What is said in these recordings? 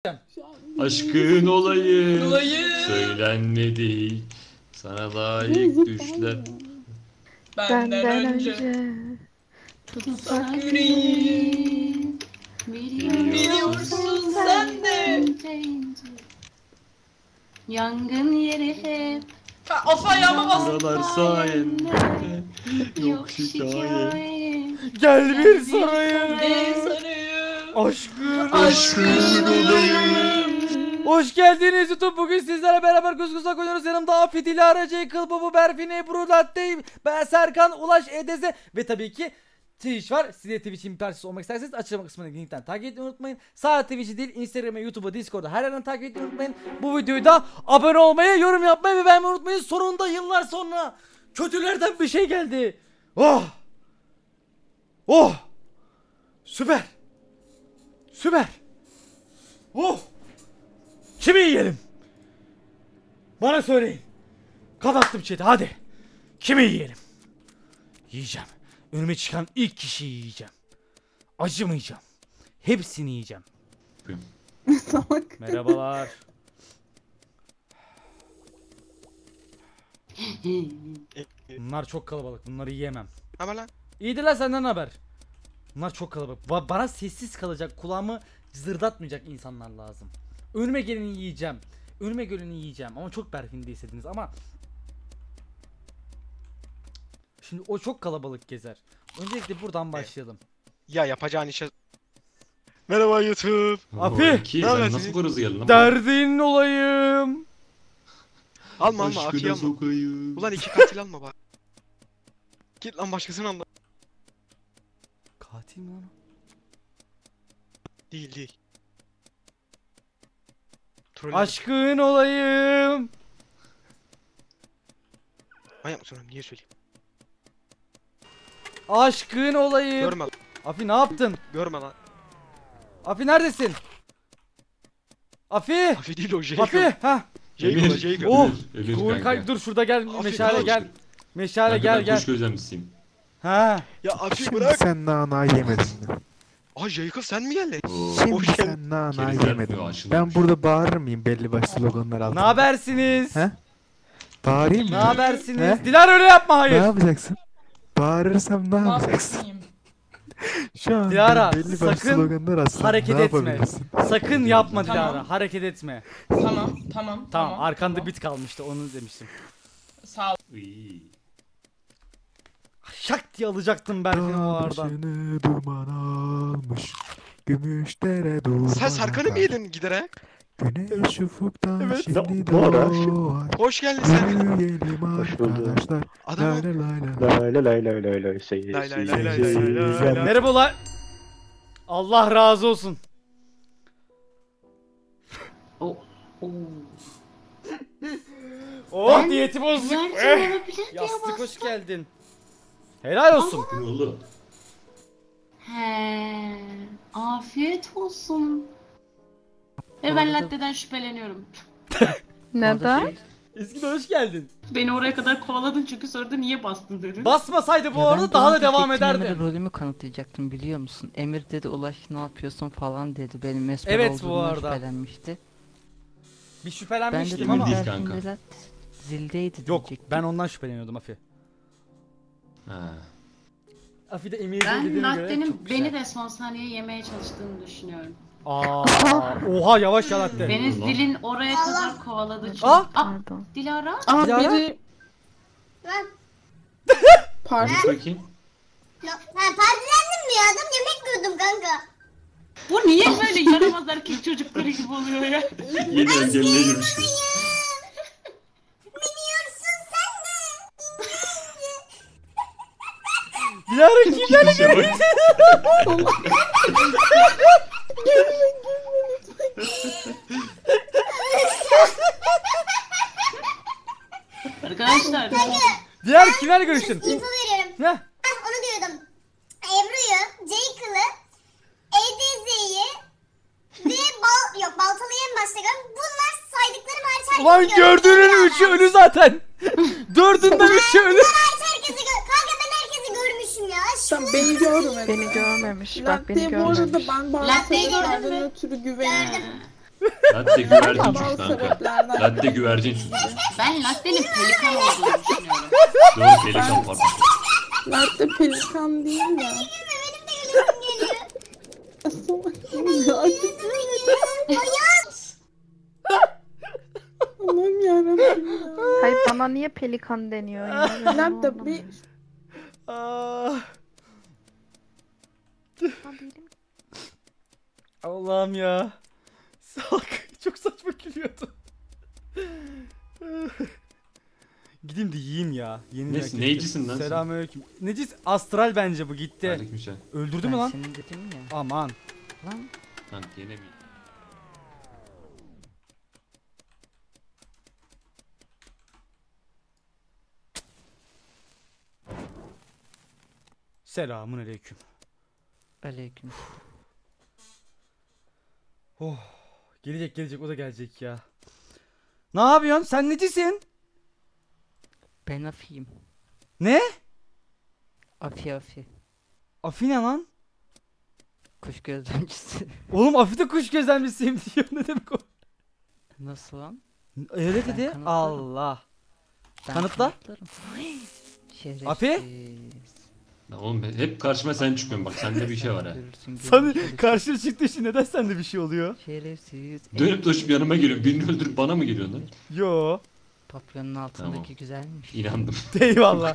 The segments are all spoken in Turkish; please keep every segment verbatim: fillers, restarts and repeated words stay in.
Aşkın olayım, Olayım. söylenmedi, sana layık düşler. Benden, Benden önce, önce tutsak yüreğim, biliyorsun sen de. Yangın yeri hep Ha, of ayağıma bas. Buralar sayende yok şikayet. Gel bir sarayım. Ne sarayım. Aşkın. Aşkın olayım. Hoş geldiniz YouTube. Bugün sizlerle beraber göz göze oynuyoruz. Yanımda Afi, Dilara, Jekyll, Bobo, Berfin, Ebru, Latte, ben Serkan, Ulaş, Edeze ve tabii ki Twitch var. Siz de Twitch'in bir parçası olmak isterseniz açıklama kısmındaki linkten takip etmeyi unutmayın. Sadece Twitch'i değil, Instagram'a, YouTube'a, Discord'a her yerden takip etmeyi unutmayın. Bu videoyu da abone olmayı, yorum yapmayı ve beğenmeyi unutmayın. Sonunda yıllar sonra kötülerden bir şey geldi. Oh! Oh! Süper! Süper! Oh! Kimi yiyelim? Bana söyleyin. Kapattım chat'i, hadi. Kimi yiyelim? Yiyeceğim. Önüme çıkan ilk kişiyi yiyeceğim. Acımayacağım. Hepsini yiyeceğim. Merhabalar. Bunlar çok kalabalık. Bunları yiyemem. Ama lan. İyidir lan, senden haber. Bunlar çok kalabalık. Ba bana sessiz kalacak, kulağımı zırdatmayacak insanlar lazım. Önüme geleni yiyeceğim. Önüme geleni yiyeceğim. Ama çok berfinde istediniz ama şimdi o çok kalabalık gezer. Öncelikle buradan başlayalım. Ya yapacağın işe... Merhaba YouTube. Afi, Ki ne sen yapıyorsun? nasıl bu hızlı geldin lan? derdin olayım. Alma alma Aki'yi Aşkına alma. sokayım. Ulan iki katil alma bak. Git lan başkasını alma. Katil mi lan? Değil değil. Troll. Aşkın olayım. Manyak mısın oğlum, niye söyleyeyim? Aşkın olayım. Görme lan. Afi ne yaptın? Görme lan. Afi neredesin? Afi. Afi değil o Jacob. Afi. Ha. Jacob o Emir. Jacob. Oh. Ölür Dur, kanka. kay- dur şurada gel. Afi, Meşale ne gel. Meşale Kanka gel ben gel. kuş gözlemcisiyim. Ha. Ya Afi Şimdi bırak. sen nana yemedin mi? Aa Jacob sen mi geldin? Oo. Şimdi Hoş geldin. sen nana Kerizler yemedin diyor, mi? aşılamış. Ben burada bağırır mıyım belli başlı sloganlar altında? Ne habersiniz? He? Bağırayım mı? Ne habersiniz? He? Dilar öyle yapma, Ne hayır. yapacaksın? Bağırırsam ne Ne yapacaksın? yapayım? Şu an Dilara, belli başlı sakın sloganlar aslında. Hareket ne etme. yapabilirsin? Sakın yapma Tamam. Dilara. Hareket etme. Tamam, tamam, tamam. Tamam, arkanda tamam. bit kalmıştı, onu demiştim. Sağ ol. Iy. Şak diye alacaktım Berfin'i o Dağ aradan. başını duman almış. Gümüşdere durma. Sen Serkan'ı mı yedin giderek? Güneş ufuktan Evet. şimdi Bu ara- doğar. Hoş geldin Serkan. Yürüyelim Hoş bulduk. arkadaşlar. Adam Lay lay lay lay. Lay lay lay lay lay say Lay lay say lay say lay lay say. lay lay. Merhabalar. Allah razı olsun. o o Oh, Ben diyeti bozduk. güzel Eh. olabilir diye Yastık hoş bastım. geldin. Helal olsun. Bu ne oğlum? He, afiyet olsun. Ve ben Latte'den şüpheleniyorum. Neden? Eski de hoş geldin. Beni oraya kadar kovaladın çünkü sonra da niye bastın dedin. Basmasaydı bu Ya arada ben daha da bana devam tek etmemle ederdi. rolümü kanıtlayacaktım, biliyor musun? Emir dedi, Ulaş ne yapıyorsun falan dedi. Benim mesper Evet, bu olduğumdan arada. şüphelenmişti. Bir Ben de şüphelenmiştim dedim ama. değil Berfin kanka. Vedat zildeydi Yok, diyecektim. ben ondan şüpheleniyordum Afi. Ha. Afi de Emir'in Ben dediğine göre çok Latte'nin güzel. beni de son saniye yemeye çalıştığını düşünüyorum. Aa, oha yavaş ya Latte. Beni lan? zilin oraya kadar kovaladı çünkü. Aa! Pardon. Dilara? Aa, Dilara? biri... Konuş bakayım. Ben partilendim mi ya? Adam yemek yiyordum kanka. Bu niye böyle yaramaz erkek çocukları gibi oluyor ya? Yeni engelliğe girmiştim. Biliyorsun sen de. Dilara kimlerle İşe bak. Arkadaşlar. Diğer kimlerle görüştün? İnfo veriyorum. Ne? Ben onu diyordum. Ebru'yu, Jekyll'ı, Edeze'yi ve bal... Yok Baltalı'yı en başta gördüm. Bunlar saydıklarım hariç herkesi Ulan gördüğünün üçü ölü zaten. Dördünden üçü ölü. Hariç herkesi gör... Kanka ben herkesi görmüşüm ya. Sen beni görmedin. Beni görmemiş. Bak beni Latte bu arada görmemiş. ben Latte'yi bazı gördün şeylerden mü? ötürü güveniyorum. Latte güvercin Bazı çünkü kanka. sebeplerden. Latte güvercin çünkü. Ben latte'nin pelikan olduğunu düşünüyorum. Doğru pelikan pardon. Latte pelikan değil ya. Benim de gülüşüm geliyor. Allah'ım yarabbim ya. Hayır bana niye pelikan deniyor ya? Ben onu Latte bir Ah, anlamadım. Allah'ım ya. Salak. Çok saçma gülüyordu. Gideyim de yiyeyim ya. Yeni Ne- merak ettim. neycisin lan sen? Selamünaleyküm. Necis astral bence bu gitti. Aleykümselam. Öldürdü Ben mü lan? senin dedim ya. Aman. Lan Lan yenemeyeyim. Selamun aleyküm. aleyküm. Oh. Gelecek gelecek o da gelecek ya. Ne yapıyorsun? Sen necisin? Ben Afi'yim. Ne? Afi Afi. Afi ne lan? Kuş gözlemcisi. Oğlum Afi de kuş gözlemcisiyim diyor. Ne demek o? Nasıl lan? Öyle Ben dedi. kanıtlarım. Allah. Ben Kanıtla. kanıtlarım. Şerefsiz. Afi? Lan oğlum hep karşıma sen çıkıyorsun bak sende bir şey var ha. Görürsün, Sana görürsün. karşına çıktığı için neden sende bir şey oluyor? Şerefsiz. Dönüp dolaşıp yanıma geliyorsun. Birini öldürüp bana mı geliyorsun lan? Yo. Papyonun altındaki Tamam. güzelmiş. İnandım. Eyvallah.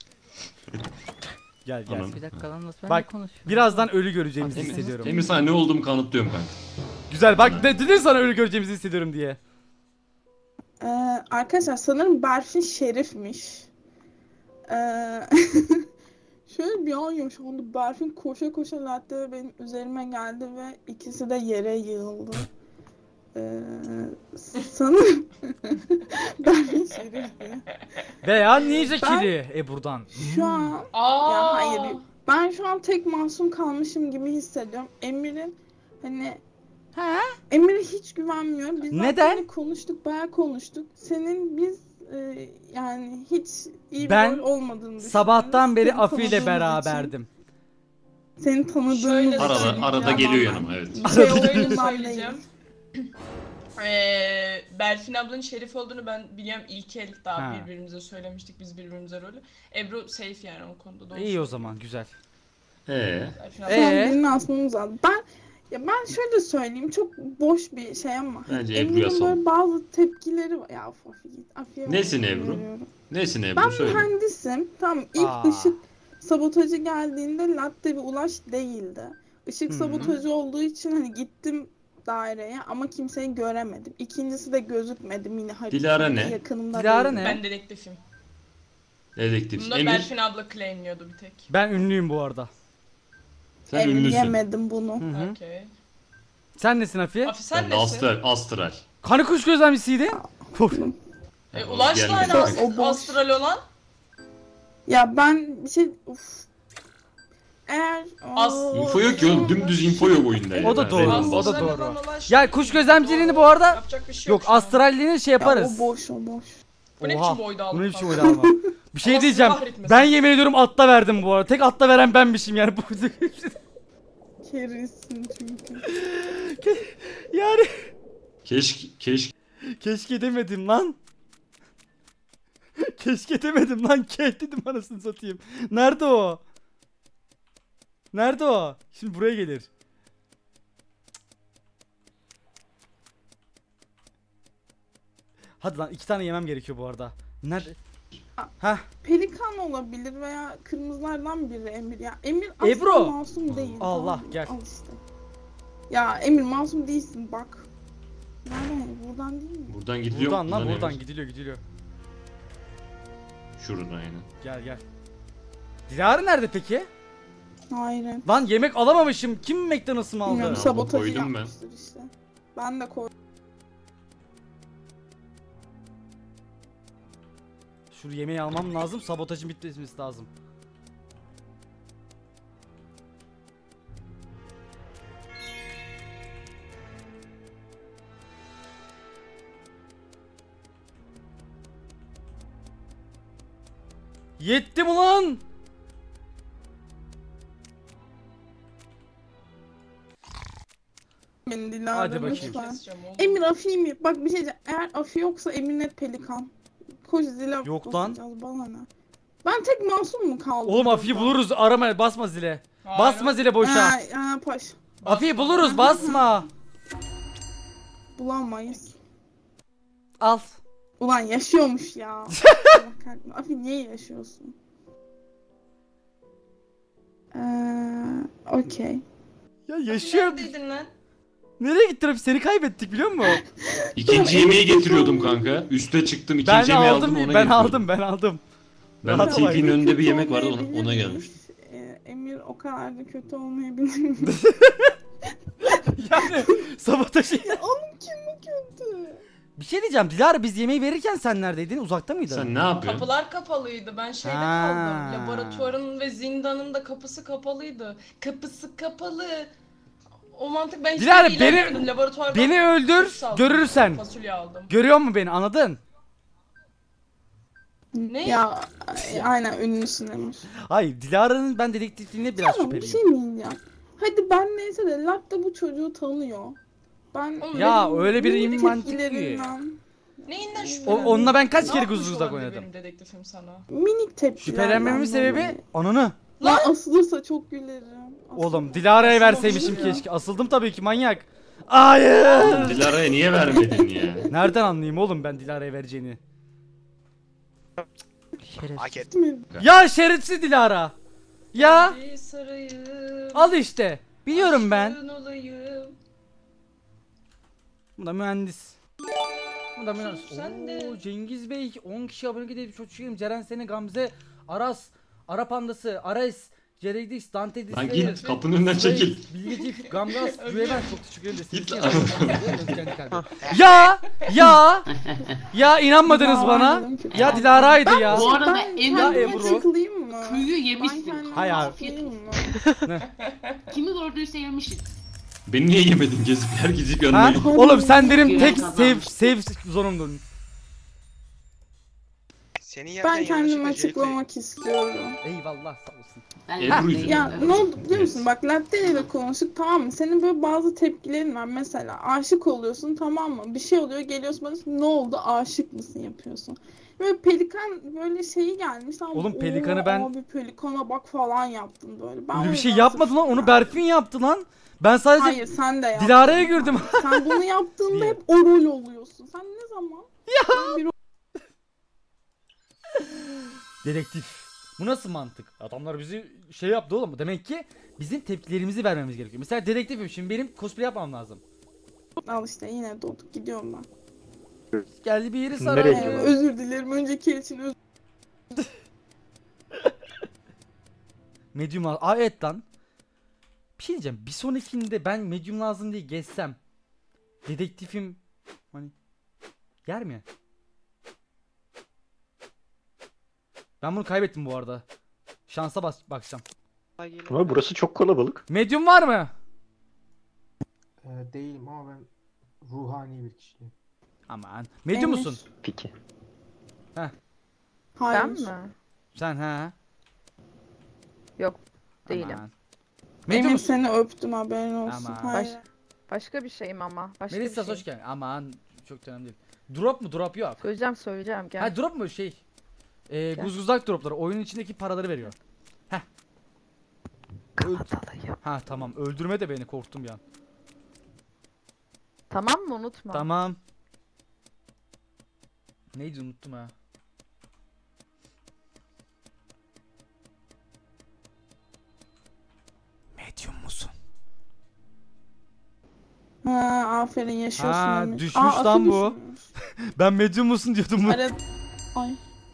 Gel gel. Anam. Bir dakika lan nasıl ben Bak, de konuşuyorum. Birazdan ölü göreceğimizi Emir- hissediyorum. Emir sana ne olduğumu kanıtlıyorum kanka. Güzel bak de, dedin sana ölü göreceğimizi hissediyorum diye. Ee, arkadaşlar sanırım Berfin Şerif'miş. Ee, şöyle bir an yaşandı. Berfin koşa koşa Latte benim üzerime geldi ve ikisi de yere yığıldı. Ee, sanırım Berfin Şerif'ti. Veya Ninja Ben- Kill'i. E buradan. Şu an Aa. ya hayır ben şu an tek masum kalmışım gibi hissediyorum. Emir'in hani Ha? Emir'e hiç güvenmiyorum. Biz Neden? zaten hani konuştuk, bayağı konuştuk. Senin biz e, yani hiç iyi bir Ben rol olmadığını düşünüyoruz. Sabahtan beri Seni Afi ile tanıdığımız beraberdim. için, seni tanıdığımız Şöyle için. Arada arada Ya geliyor vallahi. yanıma evet. Bir şey Arada Şöyle olduğundan söyleyeceğim. Ee, Berfin ablanın Şerif olduğunu ben biliyorum, ilk el daha Ha. birbirimize söylemiştik biz birbirimize rolü. Ebru safe yani o konuda doğru. İyi o zaman güzel. Ee, Berfin Şu abla- an Ee? birinin asmamız lazım. Ben ya ben şöyle söyleyeyim, çok boş bir şey ama Bence Ebru'ya Emir'in sor. böyle bazı tepkileri var. Ya of, Afi git. Afi'ye Nesin bak, Ebru? veriyorum. Nesin Ebru Ben söyle. mühendisim. Tamam, ilk Aa. ışık sabotajı geldiğinde Latte bir Ulaş değildi. Işık Hı hı. sabotajı olduğu için hani gittim daireye ama kimseyi göremedim. İkincisi de gözükmedim yine haritada. Dilara ne? Yakınımda Dilara değildi. ne? Ben dedektifim. Dedektif. Bunda Emir Berfin abla claimliyordu bir tek. Ben ünlüyüm bu arada. sen Emir ünlüsün. yemedim bunu. Hı hı. Okey. Sen nesin Afi? Afi sen Ben de nesin? astral. Astral. Kanı kuş gözlemcisiydi. E, Ha, o Ulaş'la gelmedi. aynı O ast- boş. astral olan. Ya ben bir şey uf. Eğer As- Oo, İnfo yok ki oğlum. Dümdüz info yok oyunda. ya. O da Ben doğru, random o da bastım. doğru. olan Ulaş. Ya kuş gözlemciliğini bu arada Yapacak bir şey yok şu an. astralliğini şey ya yaparız. o boş o boş. Bu ne Oha, biçim boyda Bu ne aldın biçim kanka? oydu alma. Bir şey Allah diyeceğim. sizi kahretmesin. Ben yemin ediyorum atta verdim bu arada. Tek atta veren benmişim yani. Kerisin çünkü. yani Keşke keşke keşke demedim lan. Keşke demedim lan. Ke dedim anasını satayım. Nerede o? Nerede o? Şimdi buraya gelir. Hadi lan iki tane yemem gerekiyor bu arada. Nerede? Hah. Pelikan olabilir veya kırmızılardan biri Emir. Ya Emir aslında Ebru! masum değil. Allah, tamam mı? gel. Al işte. Ya Emir masum değilsin bak. Nereden? Buradan değil mi? buradan gidiliyor. Buradan lan Emir. buradan gidiliyor gidiliyor. Şuradan aynen. Gel gel. Dilara nerede peki? Hayır. Lan yemek alamamışım. Kim McDonald's'ı mı aldı? Bilmiyorum, Ben sabotajı koydum ben. yapmıştır işte. Ben de koydum. Şu yemeği almam lazım. Sabotajın bitmesi lazım. Yetti mi lan? Beni Dilara Hadi bakayım. lütfen. Keseceğim oğlum. Emir Afi mi? Bak bir şey diyeceğim. Eğer Afi yoksa Emir net pelikan. Koş zile Yok lan. basacağız, bana ne? Ben tek masum mu kaldım? Oğlum Afi'yi buluruz. Arama, basma zile. Hayır. Basma zile boşa. Ha, ha paş. Afi'yi buluruz, basma. Bulamayız. Al. Ulan yaşıyormuş ya. Allah kahretsin. Afi niye yaşıyorsun? Eee okey. Ya yaşıyor. Neredeydin lan? Nereye gittin Afi? Seni kaybettik biliyor musun? İkinci yemeği getiriyordum kanka. Üste çıktım ikinci Ben yemeği aldım, aldım ona ben getiriyordum. aldım, ben aldım. Ben Rahat T ol. P'nin önünde bir yemek vardı ona, Olmayabilir ona mi? gelmiştim. Ee, Emir o kadar da kötü olmayabilir mi? Yani sabotajı. Oğlum kim bu kötü? Bir şey diyeceğim. Dilara biz yemeği verirken sen neredeydin? Uzakta mıydın? Sen ne yapıyorsun? Kapılar kapalıydı. Ben şeyde Ha. kaldım. Laboratuvarın ve zindanın da kapısı kapalıydı. Kapısı kapalı. O mantık ben hiç Dilara, değil, beni- ilerlemedim. Laboratuvardan Beni öldür, cips aldım. görürsen. Fasulye aldım. Görüyor musun beni? Anladın? Ne? Ya e, aynen ünlüsün Emir. Hayır, Dilara'nın ben dedektifliğine biraz Tamam bir şüpheliyim. şey mi diyeceğim? Hadi ben neyse de Latte bu çocuğu tanıyor. Ben Oğlum, Ya benim öyle bir benim imantik ki. tepkilerinden Neyinden O, şüphelendin? onunla ben kaç Ne kere yapmış guzguzdak olabilir oynadım. benim dedektifim sana? Minik tepkilerden Şüphelenmemin sebebi dolayı. ananı. Lan asılırsa çok gülerim. Oğlum Dilara'ya Asılmamış verseymişim ya. keşke. Asıldım tabii ki manyak. Hayır. Dilara'ya niye vermedin ya? Nereden anlayayım oğlum ben Dilara'ya vereceğini? Şerefsiz. Hak et. Ya şerefsiz Dilara. Ya Bir sarayım. al işte. Biliyorum ben. aşkın olayım. Bu da mühendis. Bu da mühendis. Sus sen de. Oo, Cengiz Bey on kişi abone gidip çok şükürüm. Ceren Seni, Gamze, Aras, Ara Pandası, Ares, Ceredix, Dante Lan Disraeli, git kapının önünden çekil. Bilgetif, Gamgaz, Güven çok teşekkür ederim. Git Sevgi lan. ederim. Ya ya ya inanmadınız bana. Ya Dilara'ydı ya. Bu arada Ben Emir Ya kendime Ebru. takılayım mı? kuyu Ben yemişsin. kendime Hayır abi. afiyet mı? Kimi gördüyse yemişsin. Beni niye yemedin gezip her gidip Ha? yanına git. Oğlum sen benim Güven tek kazanmış. save save zonumdun. Senin yerden Ben kendimi yanlışlıkla Jayco'yu- açıklamak istiyorum. Eyvallah sağ olsun. Ben Ebru'ydu. Ya ne oldu biliyor musun? Bak Latte ile konuştuk tamam mı? Senin böyle bazı tepkilerin var. Mesela aşık oluyorsun tamam mı? Bir şey oluyor geliyorsun bana diyorsun, ne oldu aşık mısın yapıyorsun. Böyle pelikan böyle şeyi gelmiş. Tamam, mı? Oğlum pelikanı Oo, ben- Abi pelikana bak falan yaptın böyle. Ben Öyle o bir şey yüzden yapmadın lan. suçluyum. Onu Berfin yaptı lan. Ben sadece Hayır sen de yaptın. Dilara'ya girdim. Sen bunu yaptığında hep o rol oluyorsun. Sen ne zaman? Ya. Bir Dedektif. Bu nasıl mantık? Adamlar bizi şey yaptı oğlum. Demek ki bizim tepkilerimizi vermemiz gerekiyor. Mesela dedektifim şimdi benim cosplay yapmam lazım. Al işte yine doğduk gidiyorum ben. Geldi bir yeri Nereye sarar. Ee, gidiyorsun? özür dilerim önceki el için özür Medium lazım. Aa evet lan. Bir şey diyeceğim. Bir sonrakinde ben medium lazım diye geçsem. Dedektifim hani yer mi? Ben bunu kaybettim bu arada. Şansa bas bakacağım. Ama burası çok kalabalık. Medium var mı? Ee, değilim ama ben ruhani bir kişiyim. Aman. Medium Emir. musun? Peki. Hayır. Ben mi? Sen ha? Yok, değilim. Aman. Medium Emir musun? seni öptüm haberin olsun. Aman. Hayır. Baş- Başka bir şeyim ama. Başka Melisa bir şey. hoş geldin. Aman çok önemli değil. Drop mu? Drop yok. Söyleyeceğim söyleyeceğim gel. Ha drop mu şey? Ee, Gel. guzguzdak dropları oyunun içindeki paraları veriyor. Kapatalıyım. Ha tamam öldürme de beni korktum ya. Tamam mı unutma. Tamam. Neydi unuttum ha. Medium musun? Ha, aferin yaşıyorsun Ha, Emir. düşmüş Aa, lan Afi bu. düşmüş. Ben medium musun diyordum bu. Ara... Ay.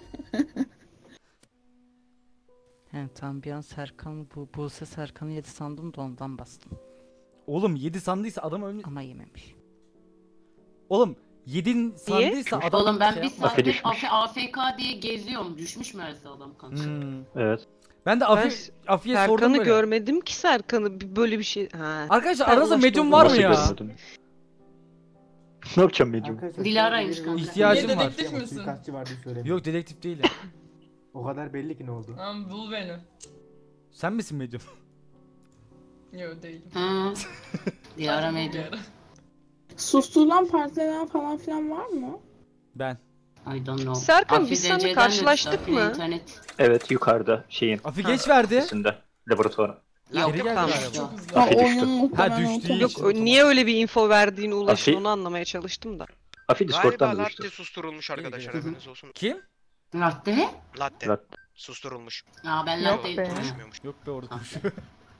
He tamam bir an Serkan bu Buse Serkan'ı yedi sandım da ondan bastım. Oğlum yedi sandıysa adam ölmüş. Ama yememiş. Oğlum yedin sandıysa adam Oğlum ben şey bir yapmaz. Afe saattir düşmüş. A F K diye geziyorum. Düşmüş meğerse adam kanka. Hmm. Evet. Ben de Afi, Afi'ye sordum Serkan'ı böyle. görmedim ki Serkan'ı bir- böyle bir şey. Ha. Arkadaşlar Ben aranızda ulaştım medium ona. var mı Nasıl ya? görmedim? Ne yapacağım medium? Arkadaşlar, Dilara'ymış birileri kanka. var. İhtiyacım Niye var. dedektif Ama misin? suikastçı var diye söylemiyorum. Yok dedektif değilim. O kadar belli ki ne oldu. Tamam bul beni. Sen misin medium? Yok değilim. Hı. Dilara Sadece bul medya. bir ara. Susturulan partiler falan filan var mı? Ben. I don't know. Serkan biz seninle Afidece'den karşılaştık de mı? internet. Evet yukarıda şeyin Afi geç verdi. üstünde. Laboratuvarın. Yok Geri geldi tamam. galiba. Çok hızlı. Aa, Afi düştü. oyun muhtemelen Ha, düştü. otomatik. Yok Şey, niye öyle bir info verdiğini Ulaş'ın Afi- onu anlamaya çalıştım da. Afi Galiba Discord'dan da latte düştü. susturulmuş arkadaşlar Hı hı. haberiniz olsun. Kim? Latte? Latte. Latte. Susturulmuş. Aa ben Yok latte be. Konuşmuyormuş. Yok be orada Ah. konuşuyor.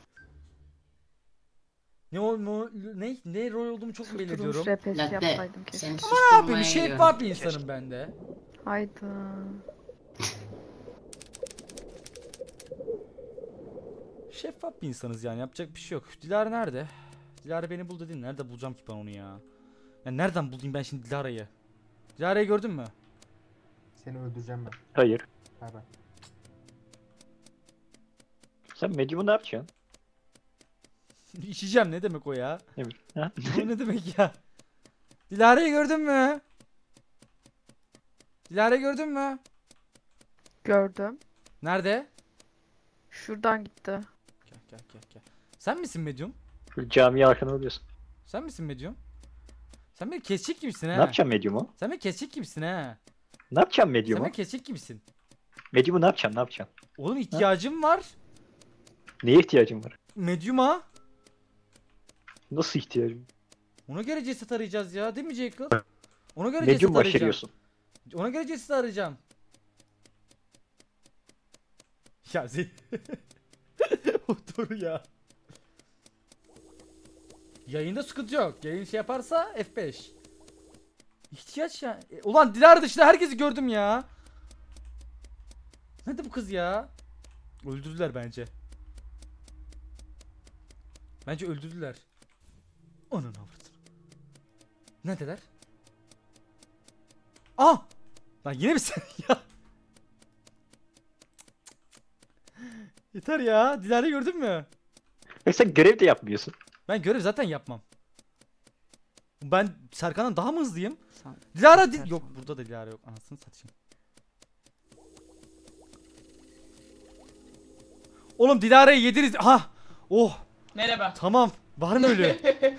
ne o ne, ne ne rol olduğumu çok belli ediyorum. Susturulmuş repesi Latte. yapsaydım keşke. Seni Ne susturmaya yapayım? Şeffaf bir geliyorum. insanım ben de. Hayda. Şeffaf bir insanız yani, yapacak bir şey yok. Dilara nerede? Dilara beni bul dedin. Nerede bulacağım ki ben onu ya? Ya nereden bulayım ben şimdi Dilara'yı? Dilara'yı gördün mü? Seni öldüreceğim ben. Hayır. Bay bay. Sen Medium'u ne yapacaksın? İçeceğim, ne demek o ya? Ne bileyim. Ha? O ne demek ya? Dilara'yı gördün mü? Dilara'yı gördün mü? Gördüm. Nerede? Şuradan gitti. Gel gel gel gel. Sen misin Medium? Şöyle camiye arkana oluyorsun. Sen misin Medium? Sen beni kesecek gibisin ha. Ne yapacaksın Medium'u? Sen beni kesecek gibisin ha. Ne yapacaksın Sen Medium'u? beni kesecek gibisin. Medium'u ne yapacaksın? Ne yapacaksın? Oğlum ihtiyacım var. Neye ihtiyacın var? Medium'a. Nasıl ihtiyacın? Ona göre ceset arayacağız ya, değil mi Jacob? Ona göre Medium ceset arayacağım. başarıyorsun. Ona göre ceset arayacağım. Ya Zey... Otur ya. Yayında sıkıntı yok. Yayın şey yaparsa F beş. İhtiyaç ya. E, ulan Dilara dışında herkesi gördüm ya. Nerede bu kız ya? Öldürdüler bence. Bence öldürdüler. Onun avradını. Neredeler? Ah! Lan yine mi sen ya? Yeter ya. Dilara'yı gördün mü? E sen görev de yapmıyorsun. Ben görev zaten yapmam. Ben Serkan'dan daha mı hızlıyım? Sen- Dilara di- Serkan. yok, burada da Dilara yok. Anasını satayım. Oğlum Dilara'yı yediniz. Ha! Oh! Merhaba. Tamam. Var mı öyle?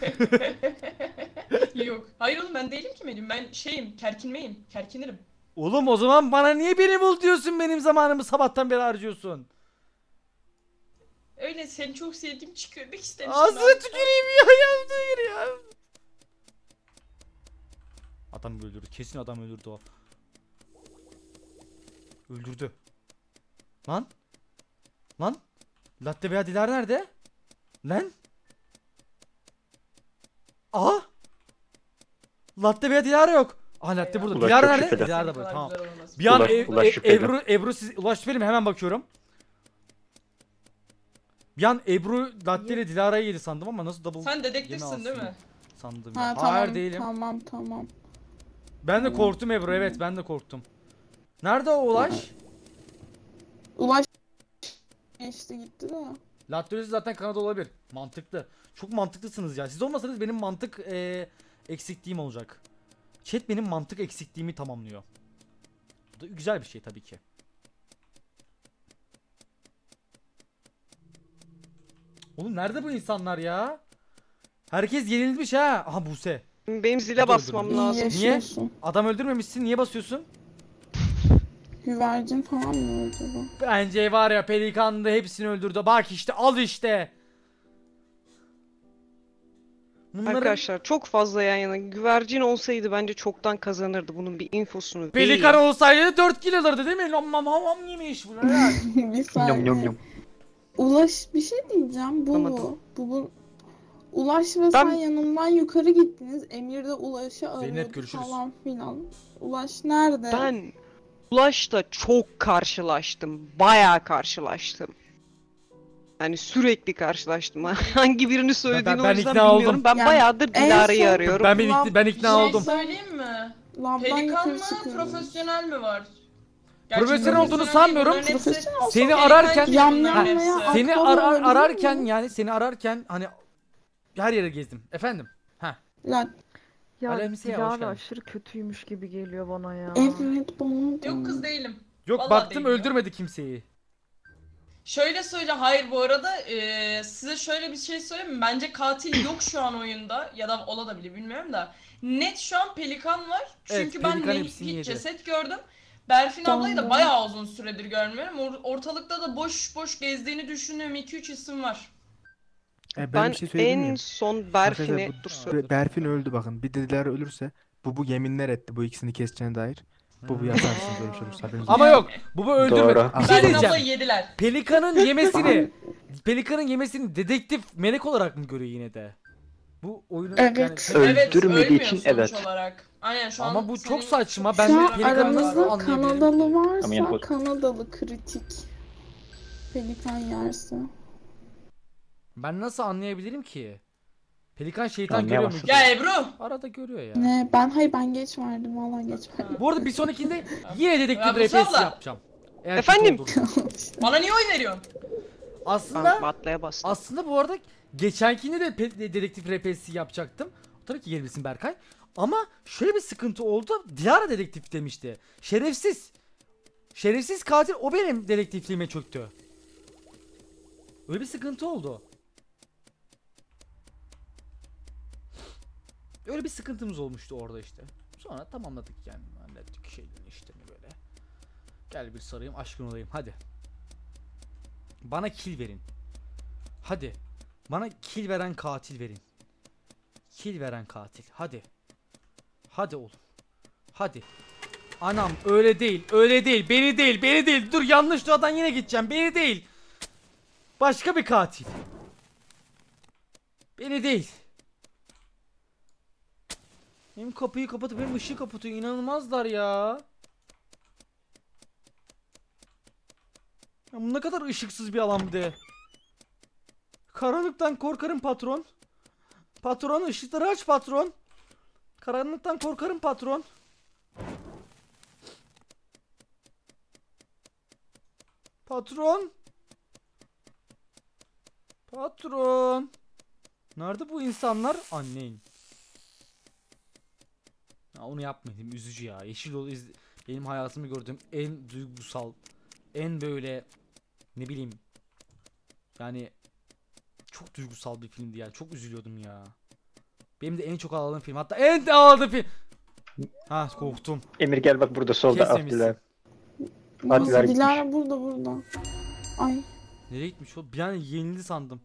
Yok. Hayır oğlum ben değilim ki Medyum. Ben şeyim, kerkinmeyim. Kerkinirim. Oğlum o zaman bana niye beni bul diyorsun, benim zamanımı sabahtan beri harcıyorsun? Öyle seni çok sevdiğim için görmek istemiştim. Ağzına tüküreyim ya, yaptığın ya. Adam öldürdü. Kesin adam öldürdü o. Öldürdü. Lan. Lan. Latte veya Dilara nerede? Lan. Aa. Latte veya Dilara yok. Aa Latte burada. Ulaş Dilara çok nerede? şüpheli. Dilara da Ne burada. kadar Tamam. güzel olmaz. Bir an Ulaş- Ev- Ulaş Ev- şüpheli. Ebru Ebru siz Ulaş şüpheli mi? Hemen bakıyorum. Bir an Ebru Latte ile Dilara'yı yedi sandım ama nasıl double Sen yeme dedektifsin alsın değil mi? sandım. Ha ya. tamam. Hayır değilim. Tamam tamam. Ben de korktum Ebru, evet ben de korktum. Nerede o Ulaş? Ulaş geçti gitti de. Lattolesi zaten Kanada olabilir. Mantıklı. Çok mantıklısınız ya. Siz olmasanız benim mantık eee, eksikliğim olacak. Chat benim mantık eksikliğimi tamamlıyor. Bu da güzel bir şey tabii ki. Oğlum nerede bu insanlar ya? Herkes yenilmiş ha. Aha Buse. Benim zile Hadi basmam öldürdüm. İyi lazım. yaşıyorsun. Adam öldürmemişsin, niye basıyorsun? Güvercin falan mı acaba? Bence var ya, Pelikan da hepsini öldürdü. Bak işte, al işte. Bunların Arkadaşlar çok fazla yan yana. Güvercin olsaydı bence çoktan kazanırdı. Bunun bir infosunu Pelikan değil. olsaydı dört kill alırdı değil mi? Lam lam lam yemiş bu ya. Bir Yom saniye. yom yom. Ulaş bir şey diyeceğim. Bu Anlamadım. bu. Bu bu. Ulaş ve sen yanımdan yukarı gittiniz. Emir de Ulaş'ı arıyordu görüşürüz. falan filan. Ulaş nerede? Ben Ulaş'la çok karşılaştım. Bayağı karşılaştım. Yani sürekli karşılaştım. Hangi birini söylediğini Ben- ben o yüzden ikna bilmiyorum. oldum. Ben Yani bayağıdır en Dilara'yı son- arıyorum. Ben ben, ikna, ben Bir ikna şey oldum. söyleyeyim mi? Lamdan Pelikan yukarı mı, çıkıyorum. profesyonel mi var? Gerçi Profesyonel olduğunu değil, sanmıyorum. bunların hepsi- Profesyonel olsa Seni Pelikan ararken- gibi Yam bunların yam veya hepsi. Seni Akbaba arar, olabilir ararken mi? yani seni ararken hani her yere gezdim. Efendim? Ha. La, Ya Aleyhisselam, hoş Dilara geldin. aşırı kötüymüş gibi geliyor bana ya. evet bana da. Yok kız değilim. Yok Vallahi baktım değil ya. öldürmedi kimseyi. Şöyle söyle, hayır bu arada e, size şöyle bir şey söyleyeyim mi? Bence katil yok şu an oyunda ya da olabilir bilmiyorum da. Net şu an Pelikan var. Evet, Çünkü ben Pelikan Melih hepsini hiç yedi. ceset gördüm. Berfin ablayı da Tamam. bayağı uzun süredir görmüyorum. Or- ortalıkta da boş boş gezdiğini düşündüğüm iki üç isim var. E, ben, Ben bir şey söyleyeyim en miyim? son Arkadaşlar Berfin'i bu- dur söyle. Be- Berfin öldü bakın. Bir dediler ölürse bu bu yeminler etti bu ikisini keseceğine dair. Bu bu yaparsınız öyle bir şey olursa haberiniz Ama olsun. yok. Bu bu öldürme. Doğru. Bir şey Berfin diyeceğim. ablayı yediler. Pelikan'ın yemesini Pelikan'ın yemesini dedektif melek olarak mı görüyor yine de? Bu oyunu Evet. yani- Evet, Öldürmediği ölmüyor için sonuç evet. olarak. Aynen şu an Ama bu senin çok saçma. çok Ben Şu de an şüpheli Pelikan'ı nasıl aramızda anlayabilirim Kanadalı ki? Ama varsa yani- Kanadalı kritik. Pelikan yerse. Ben nasıl anlayabilirim ki? Pelikan şeytan görüyor mu? Anlayamazsın. Ya Ebru. Arada görüyor ya. Ne? Ben hayır ben geç verdim. Valla geç verdim. Bu arada bir sonrakinde yine Ya dedektif bu R P S sabla. yapacağım. Eğer Efendim? kötü olursa. Bana niye oy veriyorsun? Aslında Ben Batla'ya bastım. aslında bu arada geçenkinde de pe- de- dedektif R P S yapacaktım. Tabii ki gelmesin Berkay. Ama şöyle bir sıkıntı oldu. Dilara dedektif demişti. Şerefsiz. Şerefsiz katil o benim dedektifliğime çöktü. Öyle bir sıkıntı oldu. Öyle bir sıkıntımız olmuştu orada işte. Sonra tamamladık yani. Hallettik şeylerin işlerini böyle. Gel bir sarayım aşkın olayım hadi. Bana kill verin. Hadi. Bana kill veren katil verin. Kill veren katil. Hadi. Hadi oğlum. Hadi. Anam öyle değil. Öyle değil. Beni değil. Beni değil. Dur yanlış duradan yine gideceğim. Beni değil. Başka bir katil. Beni değil. Benim kapıyı kapatıp benim ışığı kapatıyor. İnanılmazlar ya. Ya bu ne kadar ışıksız bir alan bir de. Karanlıktan korkarım patron. Patron ışıkları aç patron. Karanlıktan korkarım patron. Patron. Patron. Nerede bu insanlar? Annen. Ya onu yapmayayım, üzücü ya. Yeşil Yol iz... benim hayatımı gördüğüm en duygusal, en böyle ne bileyim yani çok duygusal bir filmdi yani. Çok üzülüyordum ya. Benim de en çok ağladığım film. Hatta en ağladığım film. Ha korktum. Emir gel bak burada solda Kesmemişsin. Abdülay. Nasıl? Abdülay gitmiş. Dilara burada burada. Ay. Nereye gitmiş o? Bir an yenildi sandım.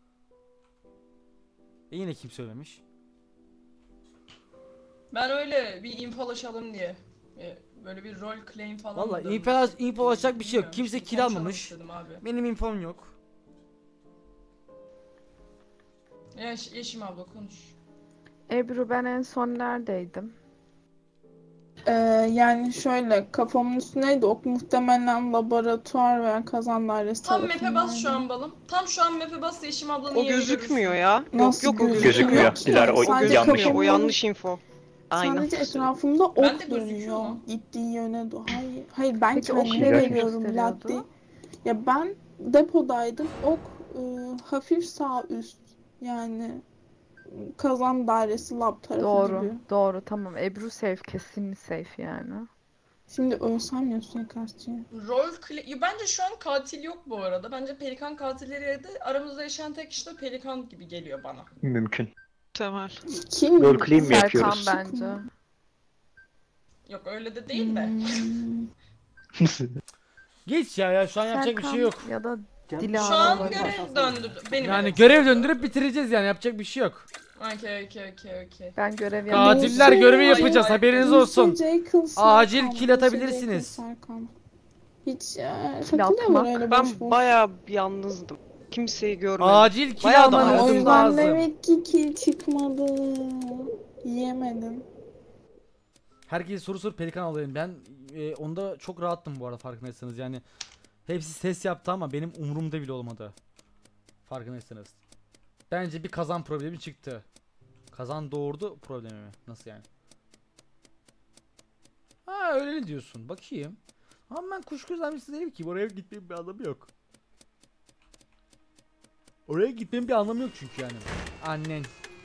E yine kim söylemiş? Ben öyle bir infolaşalım diye. e, Böyle bir rol claim falan. Vallahi da- info infolaşacak bir şey yok. Bilmiyorum, Kimse işte kill konuşalım almamış. istedim abi. Benim infom yok. Yaş, Yeşim abla konuş. Ebru ben en son neredeydim? Ee, yani şöyle kafamın üstündeydi. Ok muhtemelen laboratuvar veya kazan dairesi Tam map'e bas tarafındaydı. şu an balım. Tam şu an map'e bas Yeşim ablanın O yerini gözükmüyor görürsün. ya. Nasıl yok yok o gözükmüyor? Gözükmüyor. ki? Dilara, o Sadece yanlış. gözükmüyor. O kafamın- yanlış info. Aynen. Sadece etrafımda ok Ben de gözüküyor dönüyor. mu? Gittiği yöne doğru. Hayır, hayır ben Peki ok kendime nereye veriyorum gösteriyordu? Laddi. Ya ben depodaydım. Ok e, hafif sağ üst. Yani kazan dairesi lab tarafı Doğru, gibi. doğru tamam. Ebru safe, kesin safe yani. Şimdi ölsem ya suikastçıya. Rol claim... Ya bence şu an katil yok bu arada. Bence Pelikan katilleri de aramızda yaşayan tek kişi de Pelikan gibi geliyor bana. Mümkün. Temel. Kim? Rol claim mi Serkan yapıyoruz? bence. Yok öyle de değil de. Hmm. Geç ya ya şu an yapacak bir şey yok. Ya da Cem- Dilara Şu an olabilir. görev döndü. Benim Yani evet. görev döndürüp bitireceğiz yani yapacak bir şey yok. Okey okey okey okey. Ben görev Katiller yapmadım. Katiller görevi Hayır, yapacağız hayır. haberiniz olsun. Jekyll Acil Serkan, kill Buse atabilirsiniz. Jekyll Serkan. Hiç e, atmak. takılıyorlar öyle boş Ben boş. bayağı yalnızdım. Kimseyi görmedim. Acil kill Bayağı da almanız O aradım yüzden lazım. demek ki kill çıkmadı. Yiyemedim. Herkes soru sorup Pelikan alayım. Ben e, onda çok rahattım bu arada farkındaysanız. Yani hepsi ses yaptı ama benim umurumda bile olmadı. Farkındaysanız. Bence bir kazan problemi çıktı. Kazan doğurdu problemi mi? Nasıl yani? Ha öyle ne diyorsun? Bakayım. Ama ben kuşku zanlısı değilim ki. Oraya gitmemin bir anlamı yok. Oraya gitmemin bir anlamı yok çünkü yani. Annen.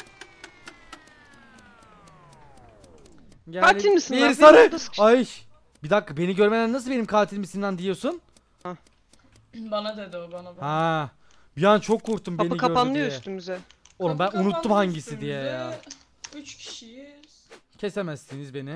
Yani Katil misin bir lan? sarı. Beni burada sıkıştı. Ay. Bir dakika beni görmeden nasıl benim katil misin lan diyorsun? Hah. Bana dedi o bana. bana. Ha. Bir an çok korktum beni Kapı gördü kapanıyor diye. üstümüze. Oğlum ben Kapı unuttum kapandı hangisi diye ya. üstümüze. Üç kişiyiz. Kesemezsiniz beni.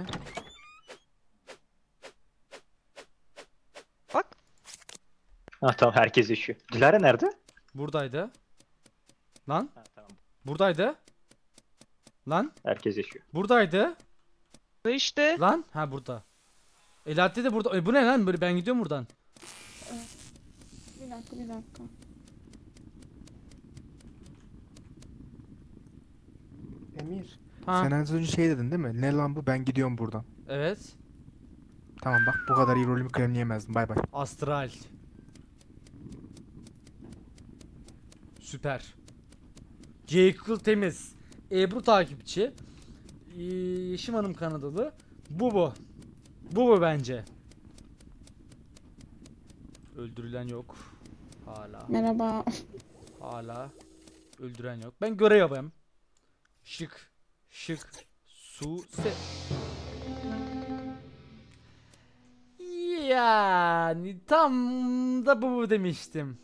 Bak. Ah tamam herkes yaşıyor. Dilara nerede? Buradaydı. Lan. Ha, tamam. Buradaydı. Lan. Herkes yaşıyor. Buradaydı. Ve işte. Lan. Ha burada. Elatte de burada. E, bu ne lan? Böyle ben gidiyorum buradan. Bir dakika bir dakika. Emir. Ha. Sen az önce şey dedin değil mi? Ne lan bu, ben gidiyorum buradan. Evet. Tamam bak, bu kadar iyi rolümü kremleyemezdim. Bay bay. Astral. Süper. Jekyll temiz. Ebru takipçi. Ee, Yeşim Hanım Kanadalı. Bu bu. Bu bu bence. Öldürülen yok. Hala. Merhaba. Hala. Öldüren yok. Ben görev yapayım. Şık. Şık. Su. Se. Yani tam da bu bu demiştim.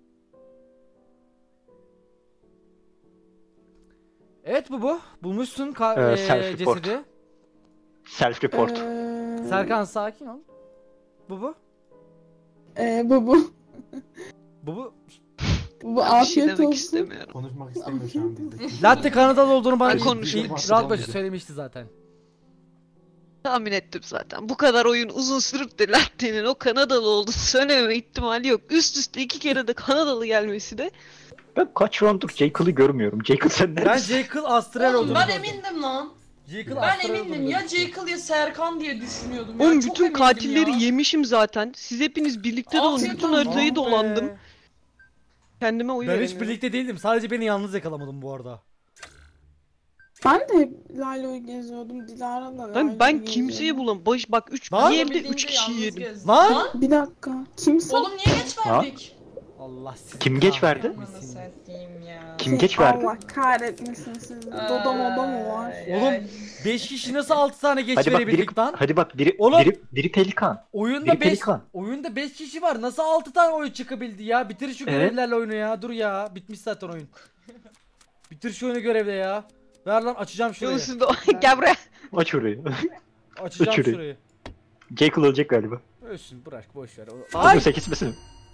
Evet bu bu. Bulmuşsun ka- Ee, ee, self report. cesedi. Self report. Ee, Serkan sakin ol. Bu bu. Ee, bu bu. Bu bu. Bu Ben bir şey afiyet demek olsun. istemiyorum. Konuşmak istemiyor şu an bizde. Latte Kanadalı olduğunu bana Ben ilk- konuşuyorum. ilk rahat başı söylemişti zaten. Tahmin ettim zaten. Bu kadar oyun uzun sürüp de Latte'nin o Kanadalı olduğunu söylememe ihtimali yok. Üst üste iki kere de Kanadalı gelmesi de. Ben kaç rounddur Jekyll'ı görmüyorum. Jekyll sen Ben neredesin? Jekyll Astral Oğlum olduğunu ben gördüm. emindim lan. Jekyll Ben Astral emindim olduğunu ya gördüm. Jekyll ya Serkan diye düşünüyordum ya. Oğlum Çok bütün emindim katilleri ya. yemişim zaten. Siz hepiniz birlikte de Afiyet bütün olsun. haritayı Ah dolandım. be. Kendime oy Ben hiç veremiyorum. birlikte değildim. Sadece beni yalnız yakalamadım bu arada. Ben de hep Lalo'yu geziyordum. Dilara da Ben, Lalo'yu ben geziyordu. kimseyi bulam. Baş bak üç Lan? bir evde Bildiğince üç kişi yalnız yedim. gezdim. Lan! Bir dakika. Kimse? Oğlum niye geç verdik? Allah sizi Kim geç verdi? kahretmesin. Ananı satayım ya. Kim geç verdi? Allah kahretmesin sizi. Doda moda mı var? Oğlum beş kişi nasıl altı tane geç Hadi bak biri, verebildik lan? hadi bak biri, Oğlum. biri, biri pelikan. Oyunda Biri beş pelikan. oyunda beş kişi var. Nasıl altı tane oyun çıkabildi ya? Bitir şu Evet. görevlerle oyunu ya. Dur ya. Bitmiş zaten oyun. Bitir şu oyunu görevle ya. Ver lan açacağım şurayı. Yunus siz de gel buraya. Aç orayı. Açacağım şurayı. şurayı. Jekyll ölecek galiba. Ölsün bırak boş ver. Ay! Ay! Kesmesin.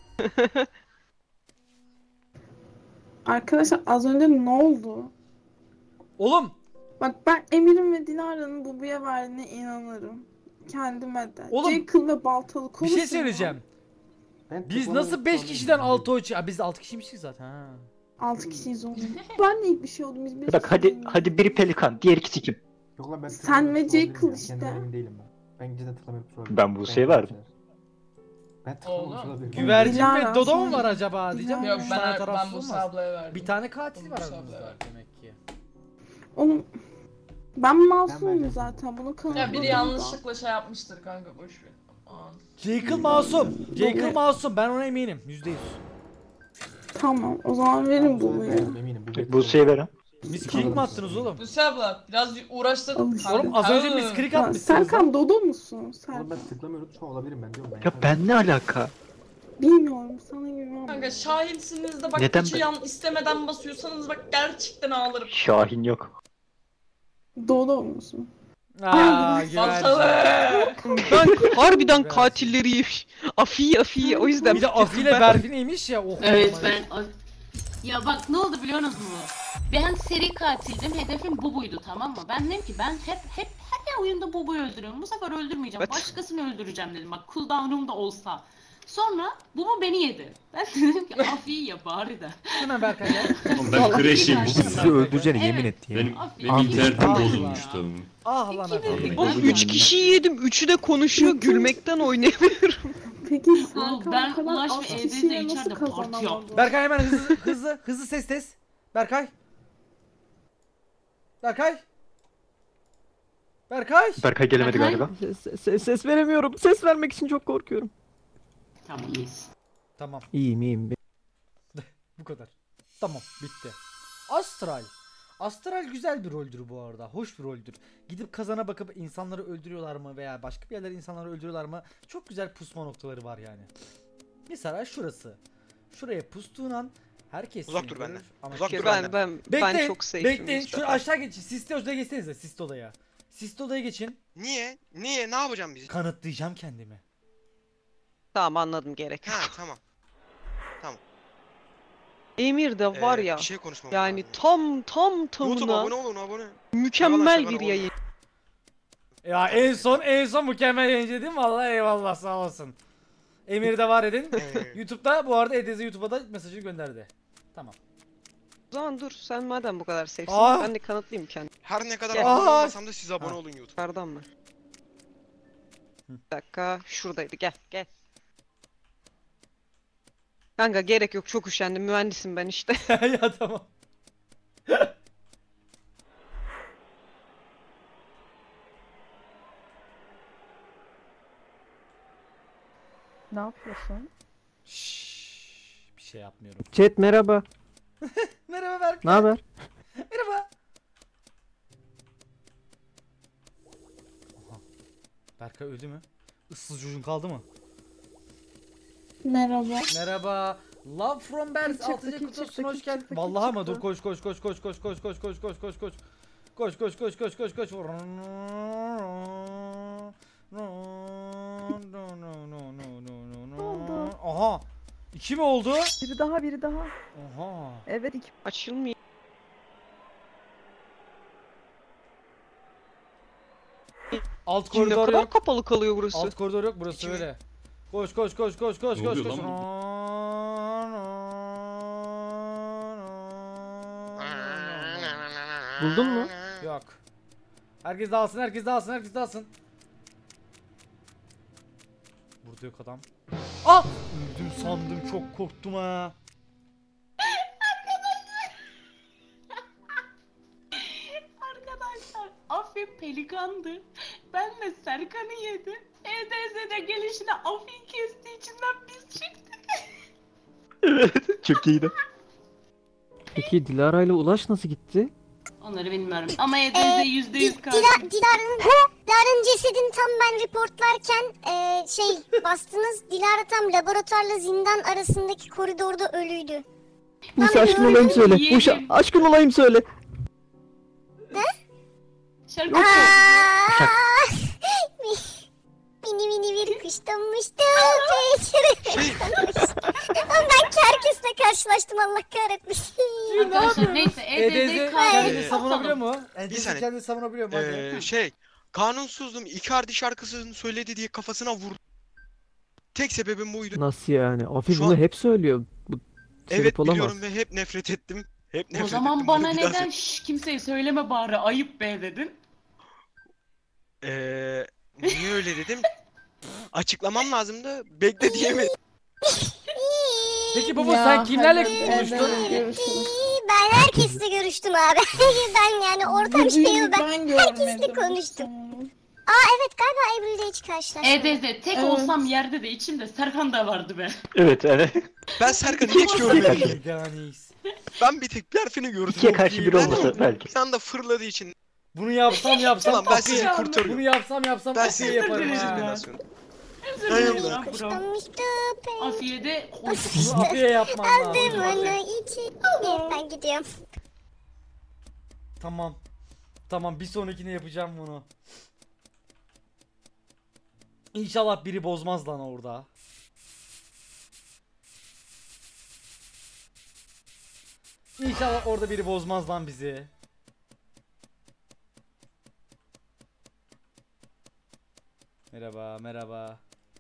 Arkadaşlar az önce ne oldu? Oğlum Bak ben Emir'in ve Dilara'nın Bubu'ya verdiğine inanırım. Kendime de. Oğlum, Jekyll ve Baltalı bir konuşun. şey söyleyeceğim. Ben Biz tıklamadım, nasıl beş tıklamadım. kişiden altı oy çık- Aa, biz altı kişiymişiz zaten ha. Altı kişiyiz oğlum. Ben de ilk bir şey oldum. Biz bir Bak hadi hadi biri pelikan, diğer ikisi kim? Yok lan ben Sen tıklamadım, ve tıklamadım Jekyll ya. işte. Kendimden emin değilim ben. Ben cidden tıklamayıp sorabilirim. Ben Buse'ye verdim. Ben tıklamamış Oğlum. olabilirim. Güvercin Dilara, ve Dodo mu sonra- var acaba diyeceğim. Dilara. Yok Üç ben, tane ben tarafsız bu olmaz. ablaya verdim. Bir tane katil Ben var Buse aramızda ablaya demek ki. Oğlum ben masumum verdim. zaten bunu kanıtladım. Ya biri yanlışlıkla şey yapmıştır kanka boş ver. Aman. Jekyll masum. Jekyll Baba. masum. Ben ona eminim. yüzde yüz. Tamam o zaman verin Bubu'yu. Eminim. Bu Buse'ye ver ha. Miss Click mi attınız oğlum? Buse abla biraz uğraştık. Oğlum az önce Miss Click Ya, atmışsınız. lan. Serkan Dodo musun? Oğlum Serkan. ben tıklamıyorum. Şu olabilirim ben diyorum ben. Ya ben ne alaka? Bilmiyorum sana güvenmiyorum. Kanka şahinsiniz de bak Neden üçü ben- yan istemeden basıyorsanız bak gerçekten ağlarım. Şahin yok. Dodo musun? Aaa Baltalı. güvercin. Ben harbiden Güvercin. katilleri yemiş. Afiye afiye o yüzden. Bir de Afi ile Berfin'iymiş ya. Oh, Evet aman. ben... Ya bak ne oldu biliyor musunuz? Ben seri katildim. Hedefim Bubu'ydu tamam mı? Ben dedim ki ben hep hep her oyunda Bubu'yu öldürüyorum. Bu sefer öldürmeyeceğim. Evet. Başkasını öldüreceğim dedim. Bak cooldown'um da olsa. Sonra Bubu beni yedi. Ben dedim ki Afi'yi ya bari de. Hemen Berkay gel. Oğlum ben crash Bu yemiştim. sizi öldüreceğine yemin Evet. etti ya. Benim, Afi. benim Abi. internetim Ah bozulmuştu. Ah lan İkiniz Afi. de- Oğlum üç kişiyi yedim. Üçü de konuşuyor. Gülmekten oynayamıyorum. Peki Oğlum, Serkan ben bu kadar Ulaş az ve kişiyle Ede'de nasıl içeride parti kazanamadı? yaptım. Berkay hemen hızlı hızlı hızlı ses test. Berkay. Berkay. Berkay. Berkay gelemedi Berkay? galiba. Ses, ses, ses veremiyorum. Ses vermek için çok korkuyorum. Tamam iyiyiz. Tamam İyiyim iyiyim. bu kadar. Tamam bitti. Astral. Astral güzel bir roldür bu arada. Hoş bir roldür. Gidip kazana bakıp insanları öldürüyorlar mı veya başka bir yerlere insanları öldürüyorlar mı? Çok güzel pusma noktaları var yani. Mesela şurası. Şuraya pustuğun an herkes Uzak seni dur görür. benden. Ama Uzak şu- dur Ben benden. ben ben Bekleyin, çok safe'im. bekleyin. Şu Mustafa. aşağı geçin. Siste odaya geçsenize. Siste odaya. Siste odaya geçin. Niye? Niye? Ne yapacağım biz? Kanıtlayacağım kendimi. Tamam anladım, gerek yok. Ha tamam. Emir de var Ee, ya. Bir şey konuşmam Yani lazım. tam tam YouTube tamına abone olun abone. mükemmel Arkadaşlar, bir ben yayın. Ya en son en son mükemmel yayıncı değil mi? Vallahi eyvallah sağ olsun. Emir'i de var edin. Ee, YouTube'da bu arada Edez'e YouTube'a da mesajı gönderdi. Tamam. O zaman dur, sen madem bu kadar safe'sin Aa! ben de kanıtlayayım kendimi. Her ne kadar Gel. abone Aa! olmasam da siz abone Ha. olun YouTube. Yukarıdan mı? Bir dakika, şuradaydı, gel gel. Kanka gerek yok, çok üşendim, mühendisim ben işte. Ya tamam. Ne yapıyorsun? Şşş, bir şey yapmıyorum. Chat merhaba. Merhaba Berk. Ne haber? Merhaba. Aha. Berkay öldü mü? Issız çocuğun kaldı mı? Merhaba. Merhaba. Love from Bers Çıktı, altıncı kim kutusun çıktı, hoş kim geldin. çıktı, kim Vallahi ama çıktı? dur koş koş koş koş koş koş koş koş koş koş koş. Koş koş koş koş koş koş. Ne oldu? Aha. İki mi oldu? Biri daha, biri daha. Oha. Evet, iki. Açılmıyor. Alt Şimdi ne koridor kadar yok. kapalı kalıyor burası. Alt koridor yok burası İki mi? öyle. Koş koş koş koş koş Ne koş oluyor koş. lan Buldun mu? Yok. Herkes dağılsın, herkes dağılsın, herkes dağılsın. Burada yok adam. Ah! Öldüm sandım, çok korktum ha. Arkadaşlar Afi pelikandı. Ben de Serkan'ı yedim. E D Z'de gelişine Afi'yi kestiği içinden biz çıktık. Evet, çok iyiydi. Peki Dilara ile Ulaş nasıl gitti? Onları bilmiyorum ama E D Ee, Z yüzde yüz Dil- katil. Dila- Dilara'nın Dilara'nın cesedini tam ben reportlarken e, şey bastınız. Dilara tam laboratuvarla zindan arasındaki koridorda ölüydü. Buse Lan aşkın gördüm, olayım söyle. yeğenim. Buse aşkın olayım söyle. Şarkı Aa, mini mini bir kuş donmuştu. Şey, Oğlum ben herkesle karşılaştım, Allah kahretmesin. Arkadaşlar neyse E D Z E D Z katil. kendini Ee, savunabiliyor mu? E D bir Z saniye. kendini savunabiliyor mu? Hadi. Ee, şey, kanunsuzluğum Icardi şarkısını söyledi diye kafasına vurdu. Tek sebebim buydu. Nasıl yani? Afi Şu bunu an- hep söylüyor. Bu sebep Evet olamaz. biliyorum ve hep nefret ettim. Hep nefret O zaman ettim. bana Bunu bir daha neden söyle- şş, kimseye söyleme bari ayıp be dedin. Ee, niye öyle dedim? Açıklamam lazımdı. Bekle diyemedim. Peki baba Ya, sen kimlerle hadi, konuştun? evet, görüşürüz. Ben herkesle görüştüm abi. Ben yani ortam şey yok. Ben Ben herkesle görmedim. konuştum. Aa evet, galiba Ebru ile hiç karşılaşmadım. E D Z tek Evet. olsam yerde de içimde Serkan da vardı be. Evet yani. Ben Serkan'ı hiç görmedim. Veganis. Ben bir tek Berfin'i gördüm. İkiye karşı bir Ben olmasa belki. Bir anda fırladığı için. Bunu yapsam yapsam Ulan ben Afi'ye- sizi kurtarıyorum. Bunu yapsam yapsam Ben Afi'ye sizi yaparım kurtarıyorum ha. simülasyonu. Özür Hayır dilerim lan. lan Kuş bro. donmuştu. Afiye'de koyduk. Bunu Afi'ye yapmam lazım. Aldım onu için. Ben gidiyorum. Tamam. Tamam bir sonrakine yapacağım bunu. İnşallah biri bozmaz lan orada. İnşallah orada biri bozmaz lan bizi. Merhaba, merhaba.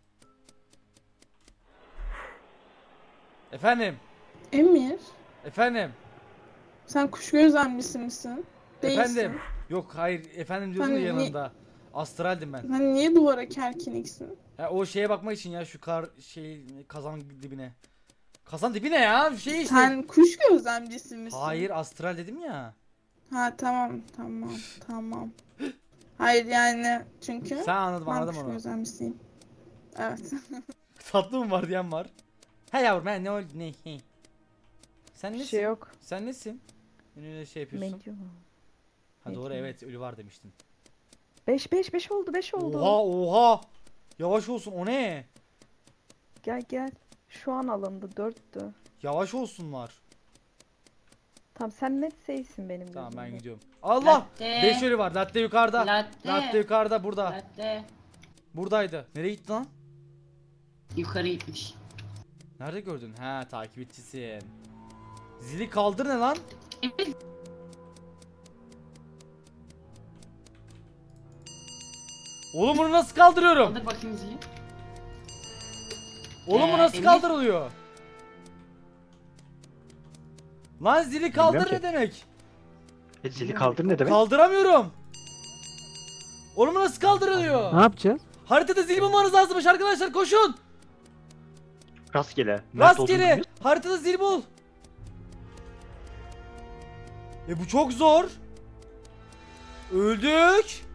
Efendim, Emir, efendim, sen kuş gözlemcisi misin? Değilsin. efendim. Yok hayır, efendim diyordum da Sen ni- yanında. Astraldim ben. Sen niye duvara kerkiniksin? Ya o şeye bakmak için ya şu kar şey kazan dibine. Kazan dibine ya şey işte. Sen kuş gözlemcisi misin? Hayır astral dedim ya. Ha tamam tamam tamam. Hayır yani çünkü Sen anladım ben anladım kuş onu. gözlemcisiyim. Evet. Tatlı mı var diyen var. He yavrum he ne oldu ne he. Sen Bir nesin? şey yok. Sen nesin? Öyle şey yapıyorsun. Medium. Ha doğru Medium. evet ölü var demiştin. beş beş beş oldu, beş oldu. Oha oha. Yavaş olsun o ne? Gel gel. Şu an alındı dörttü. Yavaş olsunlar. Tamam sen net seysin benim Tamam ben gözümde. gidiyorum. Allah! Latte. beş ölü var. Latte yukarıda. Latte. Latte yukarıda burada. Latte. Buradaydı. Nereye gitti lan? Yukarı gitmiş. Nerede gördün? Ha takipçisin. Zili kaldır ne lan? Oğlum bunu nasıl kaldırıyorum? Kaldır bakayım zili. Oğlum bu Ee, nasıl Emir? kaldırılıyor? Lan zili kaldır Bilmiyorum ne ki. demek? E, zili kaldır ne demek? Kaldıramıyorum. Oğlum bu nasıl kaldırılıyor? Ne yapacağız? Haritada zil bulmanız lazımmış arkadaşlar, koşun. Rastgele. Nerede olduğunu Rastgele. bilmiyoruz. Haritada zil bul. E bu çok zor. Öldük.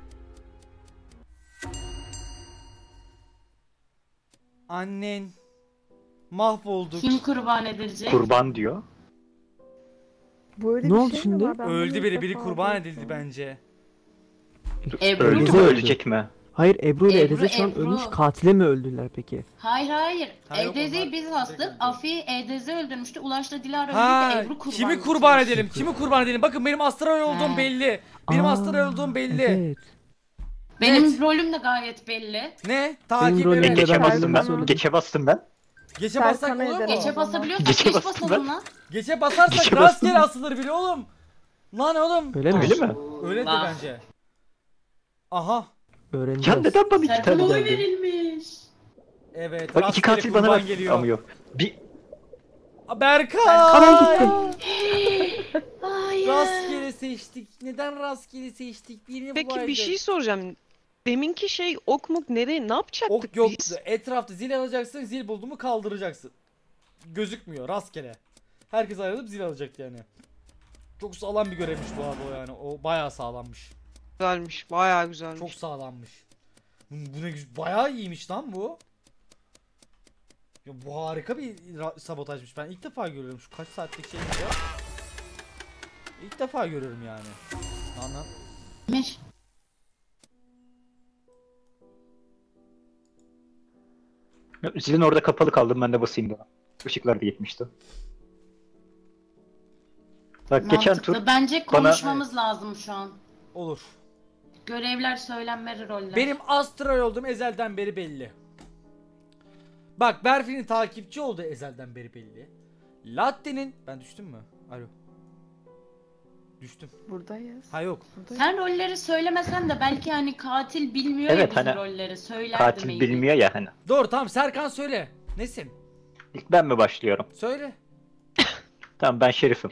Annen. Mahvolduk. Kim kurban edilecek? Kurban diyor. Böyle Ne bir oldu şey mi şimdi? var? Ben bunu Öldü ilk biri, biri defa kurban duydum. edildi bence. Ebru. Öldü mü Ebru. ölecek mi? Hayır Ebru ile Ebru, Edeze şu an Ebru. ölmüş. Katile mi öldüler peki? Hayır hayır. Ha, yok, Edeze'yi onlar biz direkt astık. öldü. Afi Edeze öldürmüştü. Ulaş'la Dilara Ha, öldü. Ebru kurban kimi kurban edilmiş. edelim? Kimi kurban edelim? Bakın benim astral olduğum Ha. belli. Benim Aa, astral olduğum belli. Evet. Benim Evet. rolüm de gayet belli. Ne? Takip rolüm evet. de Geçe ben bastım bilmem ben. söyledim. Geçe bastım ben. Geçe bassak Serkan'a olur mu? ederim. Geçe o zaman. basabiliyorsak Geçe geç bastım basalım ben. lan. Geçe basarsak Geçe rastgele bastım. asılır bile oğlum. Lan oğlum. Öyle mi? Öyle mi? Öyledir Bak. bence. Aha. Ya Öğreneceğiz. neden bana iki Serkan tane oy geldi? verilmiş. Evet. Bak iki rastgele katil bana kurban bak. geliyor. Ama yok. Bir Aa, Berkay. Karan Hayır. Rastgele seçtik. Neden rastgele seçtik? Birini Peki bulaydık. bir şey soracağım. Deminki şey ok muk nereye ne yapacaktık Ok yoktu. biz? Etrafta zil alacaksın. Zil buldu mu kaldıracaksın. Gözükmüyor. Rastgele. Herkes ayrılıp zil alacak yani. Çok sağlam bir görevmiş bu arada o yani. O bayağı sağlammış. Güzelmiş. Bayağı güzelmiş. Çok sağlammış. Bu, bu ne güzel. Bayağı iyiymiş lan bu. Ya bu harika bir ra- sabotajmış. Ben ilk defa görüyorum. Şu kaç saatlik şey ya. İlk defa görüyorum yani. Lan lan. Emir. zilin orada kapalı kaldım, ben de basayım da. Işıklar da gitmişti. Bak geçen Mantıklı. tur Bence bana- konuşmamız lazım şu an. Olur. Görevler, söylenmeli roller. Benim astral olduğum ezelden beri belli. Bak Berfin'in takipçi olduğu ezelden beri belli. Latte'nin... Ben düştüm mü? Alo. Düştüm. Buradayız. Ha yok. Buradayız. Sen rolleri söylemesen de belki hani katil bilmiyor Evet, ya bizim hani rolleri. Söylerdi katil maybe. bilmiyor ya hani. Doğru tamam Serkan söyle. Nesin? İlk ben mi başlıyorum? Söyle. Tamam, ben şerifim.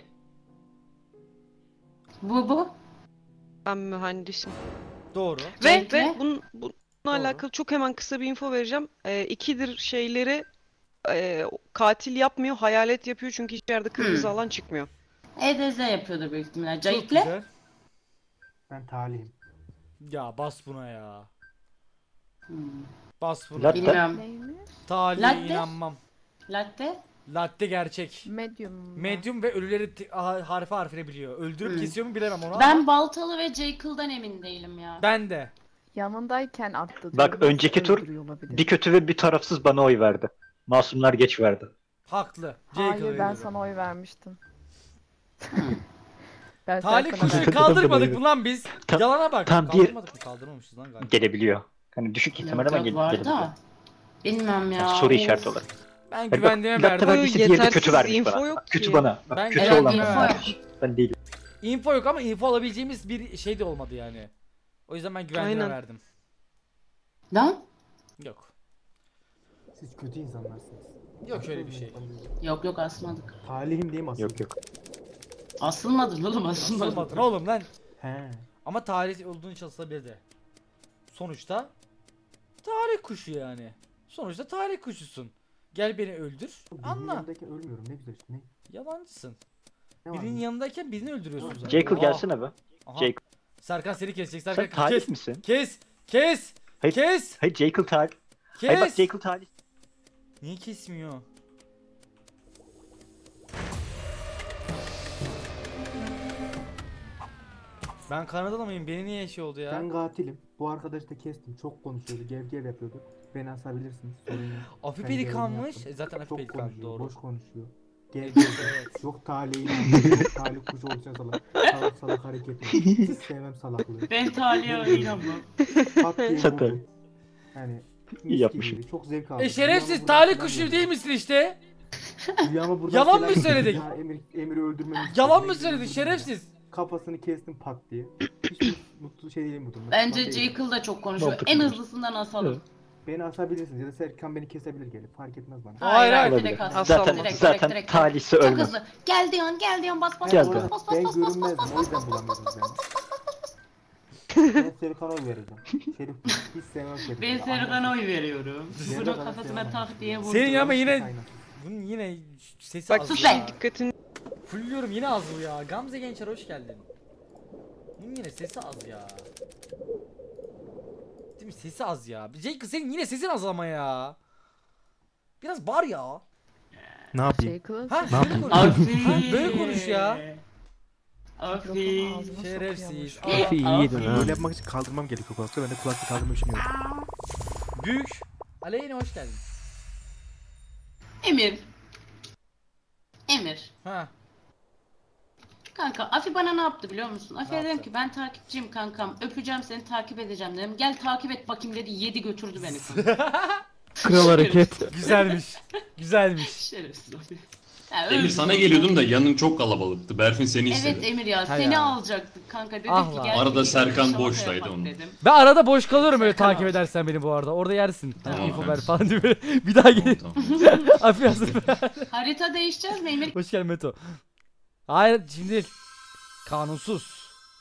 Bu bu. Ben mühendisim. Doğru. Ve Cenk ve ne? bunun, bununla alakalı çok hemen kısa bir info vereceğim. Ee, ikidir şeyleri e, katil yapmıyor, hayalet yapıyor çünkü hiçbir yerde kırmızı alan çıkmıyor. Edeze yapıyordur büyük ihtimalle. Çok Cahit'le. güzel. Ben talihim. Ya bas buna ya. Hmm. Bas buna. Latte. Bilmiyorum. Neymiş? Talihe Latte? inanmam. Latte. Latte gerçek. Medium. mu? Medium ve ölüleri ti- ha- harfi harfine biliyor. Öldürüp Hmm. kesiyor mu bilemem onu Ben ama Baltalı ve Jekyll'dan emin değilim ya. ben de. Yanındayken attı. Bak, diyorum. önceki tur Öldürüyor olabilir. Bir kötü ve bir tarafsız bana oy verdi. Masumlar geç verdi. Haklı. Hayır Jekyll ben veriyorum. sana oy vermiştim. ben Talih Serkan'a kuşu verdim. kaldırmadık mı lan biz? Tam- Yalana bak. tam bir- Kaldırmadık mı? Kaldırmamışız lan galiba. Gelebiliyor. Hani düşük ihtimal Yok ama yok gel- var gelebiliyor. da. Bilmem ya. Yani soru of. işareti olarak. Ben Hani bak, güvendiğime Latte verdim. verdiyse diğeri de kötü Yetersiz vermiş info bana. yok Bak, kötü ki. bana. Bak, Ben- kötü Evet, olan info bana yok. vermiş. Ben değilim. Info yok ama info alabileceğimiz bir şey de olmadı yani. O yüzden ben güvendiğime Aynen. verdim. Lan? Yok. Siz kötü insanlarsınız. Yok öyle bir şey. Yok yok asmadık. Talihim diyeyim aslında. Yok yok. Asılmadın oğlum asılmadın. Asılmadın oğlum lan. He. Ama tarih olduğun için asılabilirdi. Sonuçta tarih kuşu yani. Sonuçta tarih kuşusun. Gel beni öldür. Birinin Anla. yanındayken ölmüyorum. Ne güzel işte. Ne? Yalancısın. Ne var Birinin bunda? yanındayken birini öldürüyorsun zaten. Jekyll Oha. gelsene be. Aha. Jekyll. Serkan seni kesecek. Sen Serkan talih kes. misin? Kes. Kes. Hayır. Kes. Hayır, Jekyll talih. Kes. Hayır bak, Jekyll talih. Niye kesmiyor? Ben Kanadalı mıyım? Beni niye şey oldu ya? Ben katilim. Bu arkadaşı da kestim. Çok konuşuyordu. Gev gev yapıyordu. Beni asabilirsiniz. Sorun yok. Afi Ben görevimi pelikanmış. yaptım. E, zaten Afi Çok pelikan konuşuyor. doğru. Boş konuşuyor. Gev gev. Yok talihin anlamı. Yok talih kuşu olacağız salak. Salak salak hareket. Hiç sevmem salaklığı. Ben Taliha'ya inanmam. Pat diye Zaten. vurdu. Yani İyi mis yapmışım. gibiydi. Çok zevk aldım. E şerefsiz Rüyamı talih buradan kuşu selam değil misin işte? veriyorum. Rüyamı buradan Yalan mı selam söyledik? veriyorum. Ya Emir, Emir'i öldürmemi Yalan mı istedi. söyledin Öldürdüm şerefsiz? ya. Kafasını kestim pat diye. Hiç mutlu şey değilim bu durumda. Bence Pişman değilim. Jekyll da çok konuşuyor. Mantıklı. En hızlısından asalım. Beni asabilirsiniz ya da Serkan beni kesebilir gelip fark etmez bana. Hayır, hayır. direkt Olabilir. as. Zaten Direkt, zaten direkt, direkt. talihsi Çok ölmez. hızlı. Gel diyorsun, gel diyorsun, bas bas Gel bas diyor. bas bas Ben bas bas bas görünmezdim bas o bas yüzden bas bas bulamıyorum bas. ben. Ben Serkan'a oy vereceğim. Şerif hiç sevmem Şerif'i. Ben Serkan'a oy veriyorum. Ben de Bunu bana kafasına sevmem. tak diye vurdum. Senin ama yine Aynen. bunun yine sesi Bak az sus ya. lan dikkatini. Fulluyorum yine az bu ya. Gamze Gençer hoş geldin. Bunun yine sesi az ya. Değil mi? Sesi az ya. Jake senin yine sesin az ama ya. Biraz bağır ya. Ne yapayım? Jekyll'ın Ha, Ne böyle yapayım? konuş. Afi. Ha, böyle konuş ya. Afi. ağzıma Şerefsiz. sokuyormuş. Aa, Afi iyiydin ha. Böyle yapmak için kaldırmam gerekiyor kulaklığı. Ben de kulaklığı kaldırmayı düşünüyorum. Büyük. Aleyna hoş geldin. Emir. Emir. Ha. Kanka Afi bana ne yaptı biliyor musun? Afi'ye Ne dedim yaptı? ki ben takipçiyim kankam. Öpeceğim seni, takip edeceğim dedim. Gel takip et bakayım dedi. Yedi götürdü beni kanka. Kral hareket. Güzelmiş. Güzelmiş. Şerefsiz Afi. Ya, Emir öldü. sana geliyordum da yanın çok kalabalıktı. Berfin seni istedi. Evet Emir ya Ha seni ya. alacaktık kanka dedim Ah ki lan. gel. Arada bir Serkan şamata boştaydı yapak onun. dedim. Ben arada boş kalıyorum öyle Serkan takip var. edersen beni bu arada. Orada yersin. Tamam, info ver efendim. falan diye böyle. Bir daha gel. Tamam. Afi hazır. Harita değişeceğiz mi Emir? Hoş geldin Meto. Hayır şimdi değil. Kanunsuz.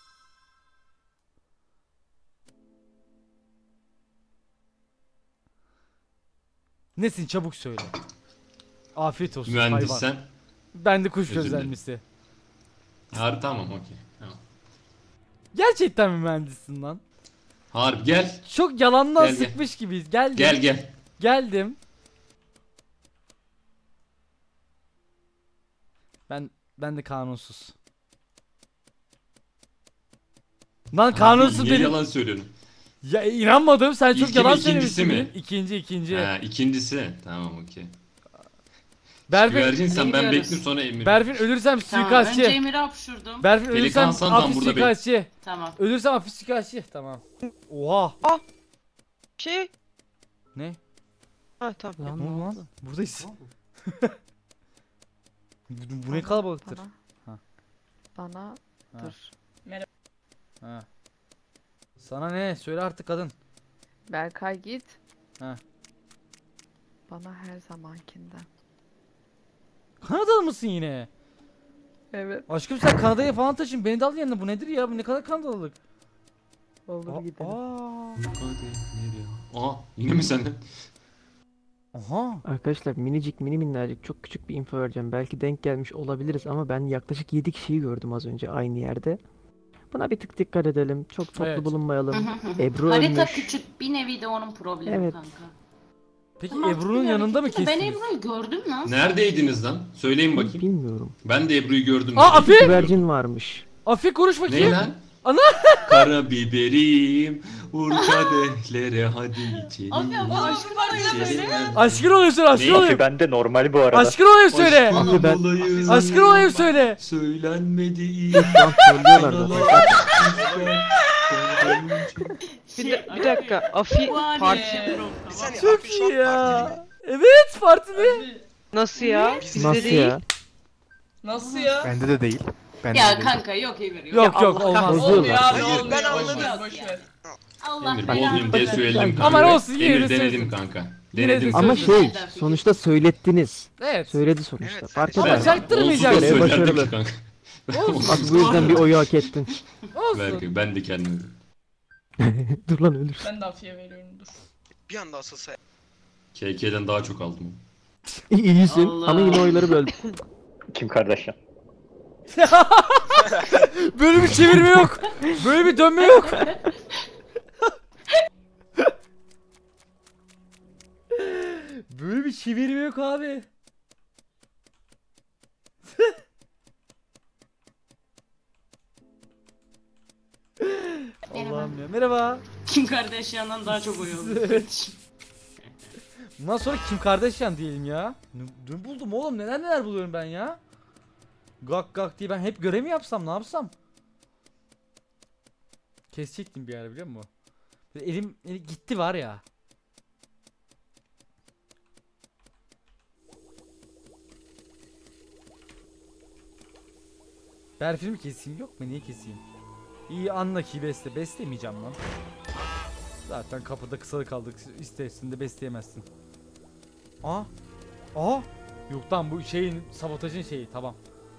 Nesin çabuk söyle. Afiyet olsun hayvan. Mühendissen. Ben de kuş Özür dilerim. gözlemcisi. Harbi tamam okey. Tamam. Gerçekten mi mühendissin lan? Harbi gel. Çok yalandan Gel, gel. sıkmış gibiyiz. Geldim. Gel gel. Geldim. Ben ben de kanunsuz. Lan kanunsuz Niye benim. yalan söylüyorsun? Ya inanmadım sen çok İlki mi, yalan ikincisi söylemişsin. mi? benim. İkinci ikinci. Ha, ikincisi. Tamam okey. Berfin, Güvercinsen ben gidiyoruz. bekliyorum sonra Emir. Berfin ölürsem Tamam önce suikastçı. Emir'i hapşurdum. Berfin Pelikan ölürsem Hasan tam hafif burada suikastçı. Tamam. Ölürsem hafif suikastçı. Tamam. Oha. Şey. Ne? Ha tamam. Lan Ne ne oldu lan? oldu? Buradayız. bu, bu ne kalabalıktır. Bana. Ha. Bana Ha. dur. Ha. Sana ne? Söyle artık kadın. Berkay git. Ha. Bana her zamankinden. Kanadalı mısın yine? Evet. Aşkım sen Kanada'ya falan taşın. Beni de al yanına. Bu nedir ya? Bu ne kadar Kanadalılık? Olur Aa, gidelim. aa. Aa yine mi senden? Aha. Arkadaşlar minicik mini minnacık çok küçük bir info vereceğim. Belki denk gelmiş olabiliriz ama ben yaklaşık yedi kişiyi gördüm az önce aynı yerde. Buna bir tık dikkat edelim. Çok toplu Evet. bulunmayalım. Ebru Harita ölmüş. küçük bir nevi de onun problemi Evet. kanka. Peki Tamam, Ebru'nun bir yanında mı hareketi de Ben kestiniz? Ebru'yu gördüm lan. Neredeydiniz lan? Söyleyin bakayım. Bilmiyorum. Ben de Ebru'yu gördüm. Aa, Afi! Güvercin varmış. Afi konuş Ne bakayım. lan? Ana! Karabiberim, vur kadehlere hadi içelim. Abi ama aşkım var ya böyle. Aşkın olayım söyle aşkın Neyse olayım. ben de normal bu arada. Aşkın olayım söyle. Aşkın ben- olayım. Aşkın olayım söyle. Söylenmedi. Lan söylüyorlar zaten. Bir, da- bir dakika. Afi Var parti. ya. Bir saniye Çok Afi şu an iyi ya. partide. Evet partide. Nasıl ya? Bizde Nasıl değil. ya? Nasıl ya? Bende de değil. Bende Ya de değil. kanka yok Emir yok. Yok yok Allah olmaz. kahretsin. Olmuyor abi Hayır, olmuyor. ben Boş anladım. ver, boş ver. Allah Emir belanı boğulayım diye versin. söyledim kanka. Aman olsun, yine Emir de denedim söyledim. kanka. Yine de Denedim. Ama Söyledim. şey sonuçta söylettiniz. Evet. Söyledi sonuçta. Evet, Fark evet. eder. Ama çaktırmayacak. Onsuz da Görev söylerdik başarılı. kanka. Bak bu yüzden bir oyu hak ettin. Olsun. Belki ben de kendimi. Dur lan ölür. Ben de Afi'ye veriyorum dur. Bir anda asılsa. K K'den daha çok aldım. İyi, iyisin Allah. ama yine oyları böldün. Kim kardeşim? Böyle bir çevirme yok. Böyle bir dönme yok. Böyle bir çevirme yok abi. Allah'ım ya. Merhaba. Kim Kardashian'dan daha çok oy alıyor kardeşim. Bundan sonra Kim Kardashian diyelim ya. Ne, ne buldum oğlum, neler neler buluyorum ben ya. Gak gak diye ben hep görev mi yapsam, ne yapsam? Kesecektim bir ara, biliyor musun? Böyle elim, elim gitti var ya. Berfini mi keseyim, yok mu, niye keseyim? İyi, anla ki beste, beslemeyeceğim lan. Zaten kapıda kısalı kaldık, istersin de besleyemezsin. Aa, aa, yok lan, bu şeyin, sabotajın şeyi, tamam.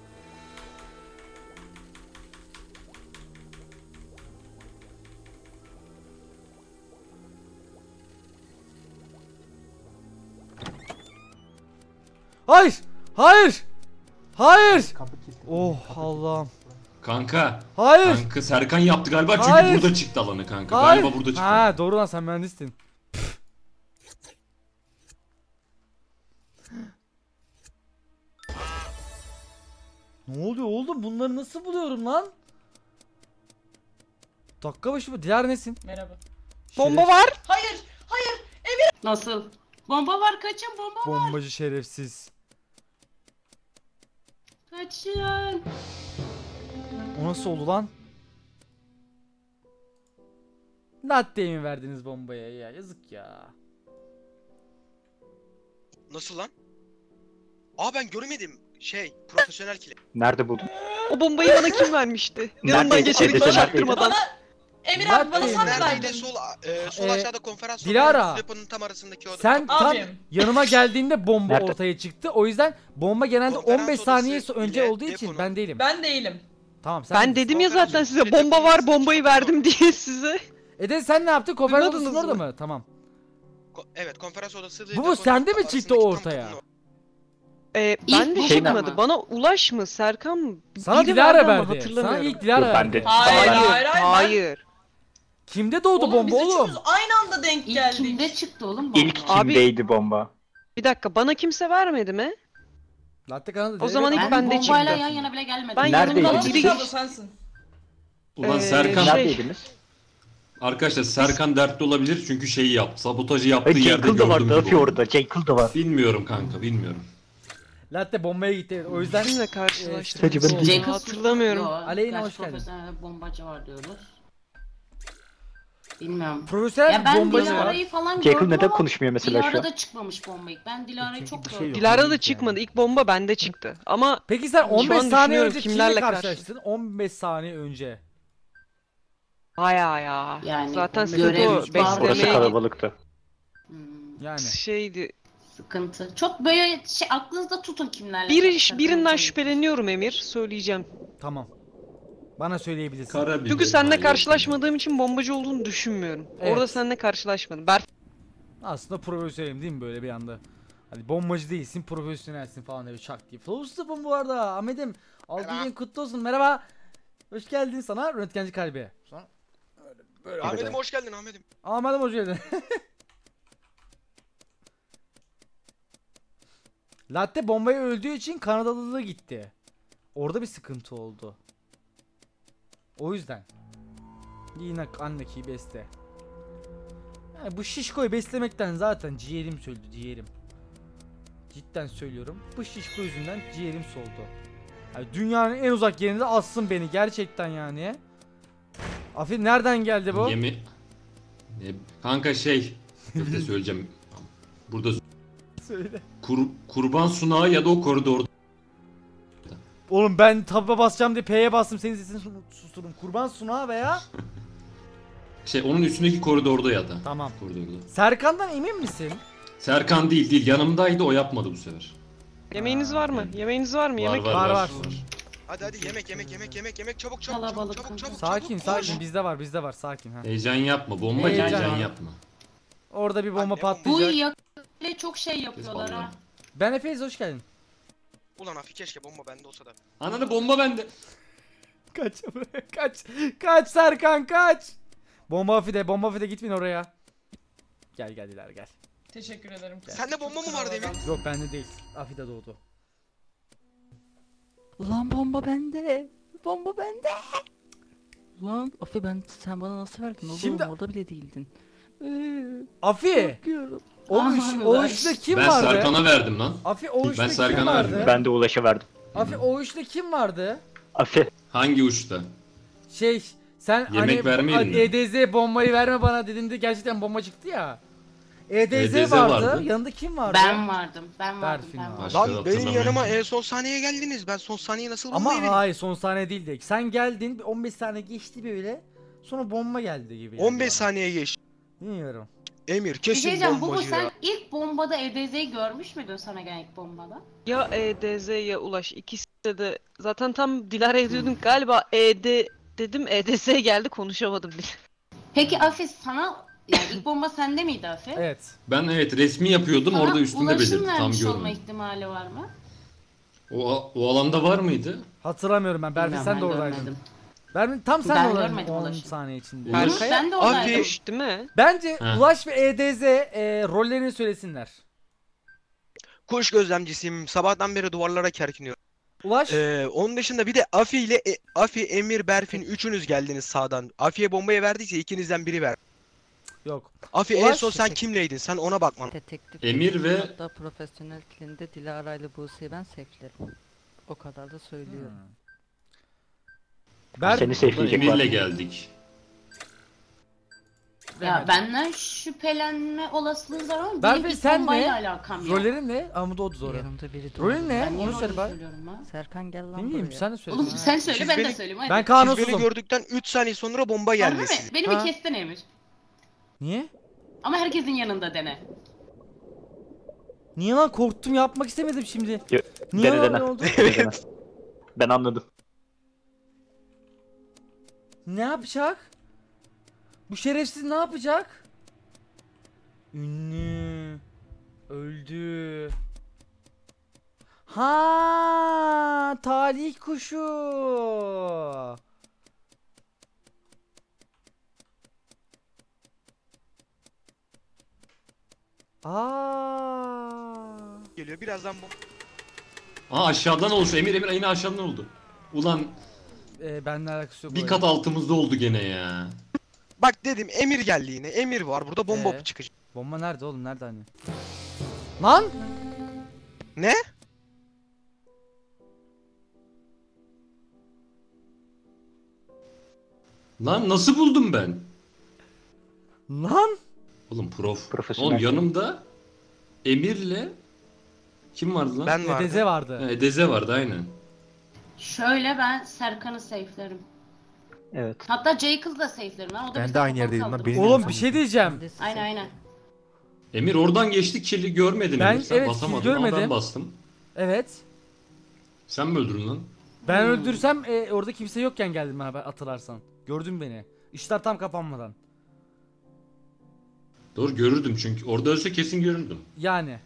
Hayır, hayır, hayır. Oh Allah'ım. Kanka. Hayır. Kanka Serkan yaptı galiba çünkü Hayır. burada çıktı alanı kanka. Hayır. Galiba burada çıktı. Ha doğru lan, sen mühendistin. Ne oluyor oğlum, bunları nasıl buluyorum lan? Dakika başı mı? Diğer nesin? Merhaba. Bomba var. Hayır, hayır. Emir. Nasıl? Bomba var, kaçın, bomba var. Bombacı şerefsiz. Kaçın. O nasıl oldu lan? Latte'ye mi verdiniz bombaya ya? Yazık ya. Nasıl lan? Aa ben görmedim. Şey, profesyonel kile. Nerede buldun? O bombayı bana kim vermişti? Yanımdan Neredeydi? geçerek Edese hiç çaktırmadan. Emir abi bana Neredeydi? sen Neredeydi? verdin. Sol, e, sol Ee, aşağıda konferans salonu, Dilara, deponun tam arasındaki oda. sen tam Abim. yanıma geldiğinde bomba Nerede? ortaya çıktı. O yüzden bomba genelde Konferans on beş odası saniye önce ile olduğu için deponun- ben değilim. Ben değilim. Tamam sen. Ben dedim ya zaten size bomba var, bombayı verdim diye size. Ede sen ne yaptın? Konferans Duymadınız odasının orada mı? mı? Tamam. Ko- evet, konferans odası. Bu deponun sende mi arasındaki çıktı o tam ortaya? kapının o- Ee, İlk ben de bomba çıkmadı. mı? Bana Ulaş mı, Serkan mı? Sana Biri Dilara ama verdi. Sana hatırlamıyorum. ilk Dilara Yok, ben verdi. de- Hayır, Ben- hayır, hayır. ben- Hayır. Kimde doğdu Oğlum bomba biz oğlum? üçümüz aynı anda denk İlk geldik. kimde çıktı oğlum bomba? İlk Abi- kimdeydi bomba? Bir dakika, bana kimse vermedi mi? Latte kanalı O zaman ilk Ben bende bombayla çıktı. yan yana bile gelmedim. Ben Neredeydin? yanımda Bana biri... bir abla sensin. Ulan Ee, Serkan. şey- Neredeydiniz? Arkadaşlar Serkan dertli olabilir çünkü şeyi yaptı. Sabotajı yaptığı Ay, yerde Jekyll da var, gördüm gibi Duffy oldu. orada. Jekyll da var. Bilmiyorum kanka, bilmiyorum. Latte bombaya gitti. O yüzden Kimle karşılaştık? Ee, ben- Jacob Hatırlamıyorum. Yo, Aleyna, kaç hoş geldin. profesyonel bombacı var diyoruz. Bilmiyorum. profesyonel Ya ben bombacı var. Dilara'yı falan Jekyll gördüm neden ama konuşmuyor mesela şu an? Dilara'da çıkmamış bomba ilk. Ben Dilara'yı Çünkü çok bir şey gördüm. yok. Dilara da çıkmadı. İlk bomba bende çıktı. Ama Peki sen Şu on beş an saniye düşünüyorum önce kimle kimlerle karşılaştın? on beş saniye önce. bayağı ya. Yani Zaten görev- sıkıntı o. Orası Orası Beslemeye kalabalıktı. Hmm, Yani. şeydi. sıkıntı. Çok böyle şey aklınızda tutun kimlerle. Bir, karşılaştığınızı. birinden şüpheleniyorum Emir. Söyleyeceğim. Tamam. Bana söyleyebilirsin. Karabiber. Çünkü seninle Hayır. karşılaşmadığım için bombacı olduğunu düşünmüyorum. Evet. Orada seninle karşılaşmadım. Berf Aslında profesyonelim değil mi böyle bir anda? Hani bombacı değilsin, profesyonelsin falan diye şak diye. Flowstop'um bu arada. Ahmet'im. Aldığın gün kutlu olsun. Merhaba. Hoş geldin sana. Röntgenci kalbi. Sonra böyle, böyle Ahmet'im hoş geldin Ahmet'im. Ahmet'im hoş geldin. Latte bombayı öldüğü için Kanadalılığı gitti. Orada bir sıkıntı oldu. O yüzden. Yine anneki beste. Yani bu şişkoyu beslemekten zaten ciğerim söyledi, ciğerim. Cidden söylüyorum. Bu şişko yüzünden ciğerim soldu. Yani dünyanın en uzak yerinde assın beni gerçekten yani. Afin nereden geldi bu? Yemi... Ne- Kanka şey. Bir de söyleyeceğim. Burada Söyle. kur, kurban sunağı ya da o koridorda. Oğlum ben tab'a basacağım diye P'ye bastım, senin sesini su- susturdum. Kurban sunağı veya... Şey onun üstündeki koridorda ya da. Tamam. Koridorda. Serkan'dan emin misin? Serkan değil değil yanımdaydı, o yapmadı bu sefer. yemeğiniz var mı? Yemeğiniz var mı? Var Yemek var Var, var. var. Hadi hadi yemek yemek yemek yemek yemek çabuk çabuk çabuk Kalabalık çabuk çabuk. Sakin çabuk, sakin, koş. bizde var bizde var, sakin ha. Heyecan yapma, bomba Heyecan. heyecan yapma. Orada bir bomba Anne, bomba. Bu patlayacak. yakıyla çok şey yapıyorlar ha. Ben Efe'yiz, hoş geldin. Ulan Afi keşke bomba bende olsa da. Ananı bomba bende. Kaç kaç kaç Serkan kaç. Bomba Afi'de, bomba Afi'de gitmeyin oraya. Gel gel Dilara gel. Teşekkür ederim. Sende bomba mı vardı Emir? Yok bende değil. Afi'de doğdu. Lan bomba bende. Bomba bende. Lan Afi ben sen bana nasıl verdin oğlum? Şimdi- Orada bile değildin. Afi. O Aman üç, o Allah. üçte kim Ben vardı? Serkan'a verdim lan. Afi o Ben üçte kim Serkan'a vardı? verdim. Ben de Ulaş'a verdim. Afi o üçte kim vardı? Afi. Hangi uçta? Şey sen Yemek hani vermeyelim mi? E D Z bombayı verme bana dediğinde gerçekten bomba çıktı ya. E D Z, E D Z vardı. vardı. Yanında kim vardı? Ben vardım. Ben vardım. Berfin Ben vardı. vardım. Başka Lan benim hatırlamıyorum. yanıma en son saniye geldiniz. Ben son saniye nasıl Ama bombayı hayır son saniye değildi. Sen geldin bir on beş saniye geçti böyle. Sonra bomba geldi gibi. on beş saniye geçti. Bilmiyorum. Emir Bir şey kesin diyeceğim. Bu bombacı sen ya. ilk bombada E D Z'yi görmüş müydün sana gelen ilk bombada? Ya E D Z ya Ulaş ikisi de zaten tam Dilara'ya diyordum galiba E D dedim E D Z geldi konuşamadım bile. Peki Afi sana yani ilk bomba sende miydi Afi? Evet. Ben evet resmi yapıyordum Sana orada üstünde Ulaş'ın belirtti tam vermiş olma görmedim. ihtimali var mı? O, o alanda var mıydı? Hatırlamıyorum ben. Berfin Bilmiyorum, sen de ben oradaydın. görmedim. Berfin tam sen Ben de oradaydın görmedim on Ulaş'ı. saniye içinde. Ulaş- Ben de oradaydım. Abi Değil mi? Bence Heh. Ulaş ve E D Z e, rollerini söylesinler. kuş gözlemcisiyim. Sabahtan beri duvarlara kerkiniyorum. Ulaş Ee, onun dışında bir de Afi ile e, Afi, Emir, Berfin üçünüz geldiniz sağdan. Afi'ye bombayı verdiyse ikinizden biri ver. yok. Afi en Ulaş- son sen kimleydin? Sen ona bakman. Detektif Emir ve- hatta profesyonel kilinde Dilara ile Buse'yi ben safe'lerim. O kadar da söylüyorum. Ber Seni safe'leyecek var. Emir'le geldik. Ya benden şüphelenme olasılığı var ama Berfin benim ilk sen bombayla ne? alakam yok. Rollerin ne? Ama doğru doğru. Yanımda biri de Rolün ne? Ben niye Onu söyle rolü bak. söylüyorum ha? Serkan gel lan Ne bileyim buraya. sen de söyle. Oğlum Ha. sen söyle Siz ben de beni- söyleyeyim hadi. Ben Siz kanunsuzum. beni gördükten üç saniye sonra bomba Harbi geldi mi? size. Beni Ha. bir kesten Emir. Niye? Ama herkesin yanında dene. Niye lan korktum yapmak istemedim şimdi. Yo, Niye dene, öyle dene. oldu? Dene, dene. Ben anladım. Ne yapacak? Bu şerefsiz ne yapacak? Ünlü. Öldü. Ha, talih kuşu. Aa. Geliyor birazdan bomba. Aa aşağıdan oluşu. Emir Emir yine aşağıdan oldu. Ulan Ee, benimle alakası yok. bir o kat ya. altımızda oldu gene ya. Bak dedim Emir geldi yine. Emir var burada bomba Ee? çıkacak. Bomba nerede oğlum? Nerede hani? Lan! Ne? Lan nasıl buldum ben? Lan! Oğlum prof. Profesyonel. Oğlum yanımda Emir'le kim vardı lan? Ben E vardım. D Z vardı. Ha, Edeze vardı aynen. Şöyle ben Serkan'ı safe'lerim. Evet. Hatta Jekyll'ı da safe'lerim ha. O da Ben bize de aynı kapalı yerdeydim lan. kaldırdı. Benim Oğlum bir şey diyeceğim. Ben de sizi Aynen safe'lerim. aynen. Emir oradan geçti kirli görmedin Ben- Emir. Sen evet, basamadın kill ama ben görmedim. bastım. Evet. Sen mi öldürdün lan? Ben Hmm. öldürsem e, orada kimse yokken geldim ben hatırlarsan. Gördün beni. İşler tam kapanmadan. Doğru görürdüm çünkü. Orada ölse kesin görürdüm. Yani.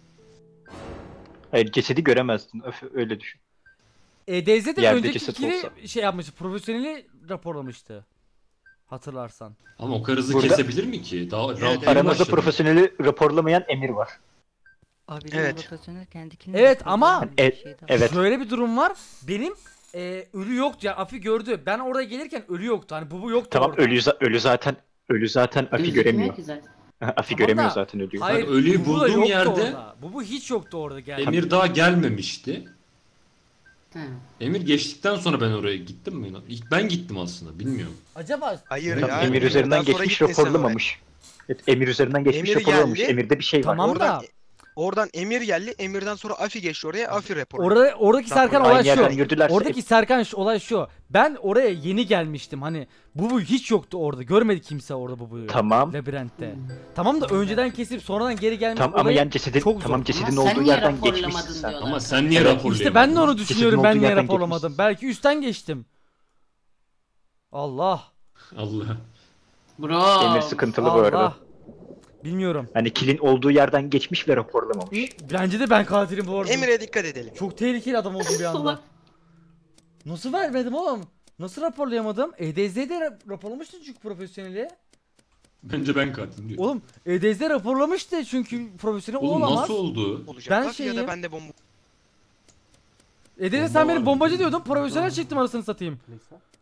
Hayır cesedi göremezdin. Öf, öyle düşün. E D Z de Yerde önceki ceset ikili olsa. şey yapmıştı. Profesyoneli raporlamıştı. Hatırlarsan. Ama o karızı Burada- kesebilir mi ki? Daha round yeni Aramızda başladı. profesyoneli raporlamayan Emir var. Abi Evet. profesyonel kendi kendine Evet, yapıyor. ama- Böyle bir E- şey daha- evet. Şöyle bir durum var. Benim e, ölü yoktu ya. Afi gördü. Ben oraya gelirken ölü yoktu. Hani bubu yoktu Tamam orada. ölü, za- ölü zaten ölü zaten Afi Gözükmüyor göremiyor. ki zaten. Afi Tamam göremiyor da- zaten ölüyü. Hayır, Ben ölüyü bubu da bulduğum yoktu yerde- orada. Bubu hiç yoktu orada geldi. Emir daha gelmemişti. Hı. Emir geçtikten sonra ben oraya gittim mi? İlk ben gittim aslında bilmiyorum. Acaba Hayır Tamam, ya. Emir üzerinden Emir'den sonra geçmiş gittin sen oraya. raporlamamış. Evet, Emir üzerinden geçmiş Emir raporlamamış. geldi. Emir'de bir şey var. Tamam Oradan, da oradan Emir geldi. Emir'den sonra Afi geçti oraya. Afi rapor. orada oradaki Rapor. Serkan Aynı olay yerden şu. yürüdülerse- Oradaki Serkan şu- olay şu. Ben oraya yeni gelmiştim. Hani bubu hiç yoktu orada. Görmedi kimse orada bubuyu. Tamam. Labirentte. Tamam da önceden kesip sonradan geri gelmek Tamam ama olayı yan cesedin çok zor. tamam cesedin Ama sen olduğu niye yerden raporlamadın geçmişsin sen. diyorlar. Ama sen niye Evet, raporlayamadın? İşte ben de onu Cesedin düşünüyorum. Ben olduğu niye yerden raporlamadım? geçmişsin. Belki üstten geçtim. Allah. Allah. Bro. Emir sıkıntılı bu Allah. arada. Bilmiyorum. Hani kilin olduğu yerden geçmiş ve raporlamamış. Bence de ben katilim bu arada. Emir'e dikkat edelim. Çok tehlikeli adam oldum bir anda. Salak. Nasıl vermedim oğlum? Nasıl raporlayamadım? E D Z'de ra- raporlamıştın çünkü profesyoneli. Bence ben katilim diyor. Oğlum E D Z raporlamıştı çünkü profesyonel Oğlum olamaz. nasıl oldu? Olacak. Ben Afi ya şeyim. da ben de bomba. E D Z Bomba sen var beni mı? bombacı diyordun, profesyonel çıktım arasını satayım. Neyse.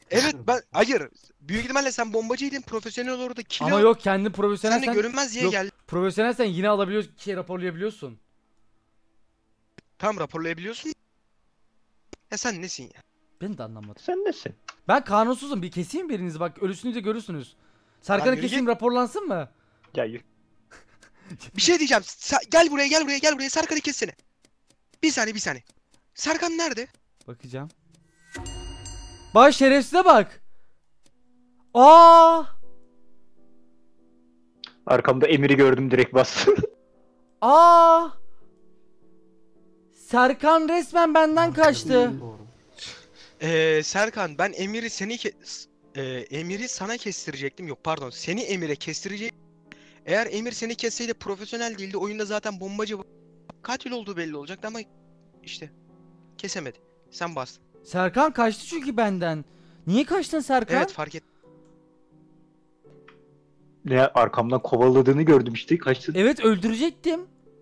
Evet ben hayır. Büyük ihtimalle sen bombacıydın, profesyonel orada kilo. Ama yok kendi profesyonel Sen de görünmez diye yok, geldin. profesyonel sen yine alabiliyorsun, şey raporlayabiliyorsun. Tam raporlayabiliyorsun. Ya sen nesin ya? Ben de anlamadım. Sen nesin? Ben kanunsuzum. Bir keseyim birinizi bak ölüsünü de görürsünüz. Serkan'ı yürü keseyim git. raporlansın mı? Ya yürü. Bir şey diyeceğim. Sa- gel buraya gel buraya gel buraya. Serkan'ı kessene. Bir saniye bir saniye. Serkan nerede? Bakacağım. Bak şerefsize bak. Aa! Arkamda Emir'i gördüm direkt bastım. Aa! Serkan resmen benden kaçtı. Ee, Serkan ben Emir'i seni ke- e, Emir'i sana kestirecektim. Yok pardon. Seni Emir'e kestirecektim. Eğer Emir seni kesseydi profesyonel değildi. Oyunda zaten bombacı katil olduğu belli olacaktı ama işte kesemedi. Sen bastın. Serkan kaçtı çünkü benden. Niye kaçtın Serkan? Evet fark et. Ne arkamdan kovaladığını gördüm işte kaçtın. Evet öldürecektim.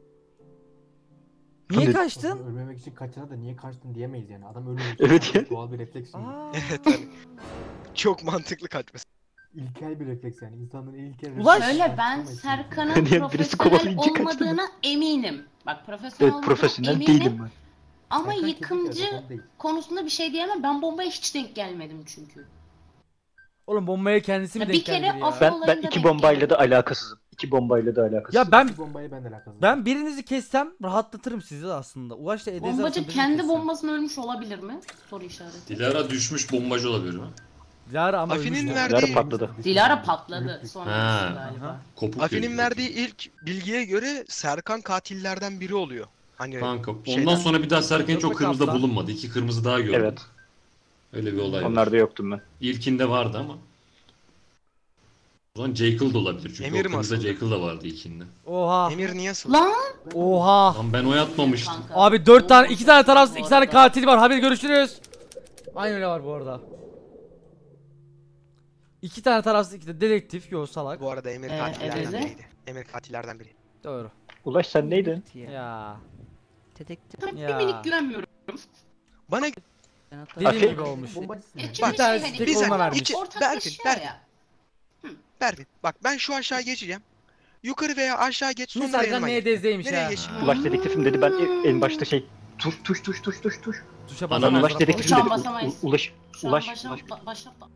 Niye Hani- kaçtın? Ölmemek için kaçana da niye kaçtın diyemeyiz yani. Adam ölmemek Evet ya. doğal bir refleks çünkü. Evet hani. Çok mantıklı kaçması. İlkel bir refleks yani. İnsanın ilkel refleksi. Ulan Şöyle ben Serkan'ın Yani birisi profesyonel kovalayınca kaçtı mı? olmadığına eminim. Bak profesyonel Evet olmadığına profesyonel eminim. değilim ben. Ama Serkan yıkımcı kesinlikle değil. konusunda bir şey diyemem. Ben bombaya hiç denk gelmedim çünkü. Oğlum bombaya kendisi mi Ya bir denk kere geldi ya? af- Ben ben olayında iki denk bombayla da geldim. alakasızım. İki bombayla da alakasızım. Ya ben Bu bombayla ben de alakası. ben birinizi kessem rahatlatırım sizi de aslında. Ulaş'la Edez'e Bombacı arasında birini kendi kessem. bombasını ölmüş olabilir mi? Soru işareti. Dilara düşmüş bombacı olabilir mi? Dilara ama Afinin ölmüş. verdiği- Dilara patladı. Dilara patladı Ha. sonra galiba. Kopuk Afi'nin geliyor. verdiği ilk bilgiye göre Serkan katillerden biri oluyor. Hani Kanka ondan şeyden- sonra bir daha Serkan Yok çok be kırmızıda kaptan. bulunmadı. İki kırmızı daha gördüm. Evet. Öyle bir olay var. Onlarda yoktum ben. İlkinde vardı ama. O zaman Jekyll da olabilir çünkü Emir o mi kırmızı asıldı? Jekyll da vardı ilkinde. Oha. Emir niye asıldı? Lan! Oha. Lan ben oy atmamıştım. Kanka, Abi dört tane, iki tane tarafsız, bu iki tane arada. katil var. Hadi görüşürüz. Aynı öyle var bu arada. İki tane tarafsız, iki de dedektif. Yo salak. Bu arada Emir Ee, katillerden Edez'e? biriydi. Emir katillerden biri. Doğru. Ulaş sen neydin? Ya. Dedektif. Bir Ya. minik güvenmiyorum. Bana Ben hatta- Dediğim Aferin. gibi olmuş. Bombacısın. E yani. çünkü Bir tane şey hani tek bir olma saniye, vermiş. iki- ortaklaşıyor Berfin, ya. Berfin bak ben şu aşağı geçeceğim. Yukarı veya aşağı geç Şimdi sonra Serkan yanıma neye gel. dezeymiş Nereye ha. geçeyim? Ulaş dedektifim dedi ben e- en başta şey tuş tuş tuş tuş tuş tuş. Tuşa Bana basar. ne? Ulaş rapor- dedektifim Şu an dedi. basamayız. U- Ulaş Şu an Ulaş başa, Ulaş. ba- başa, ba-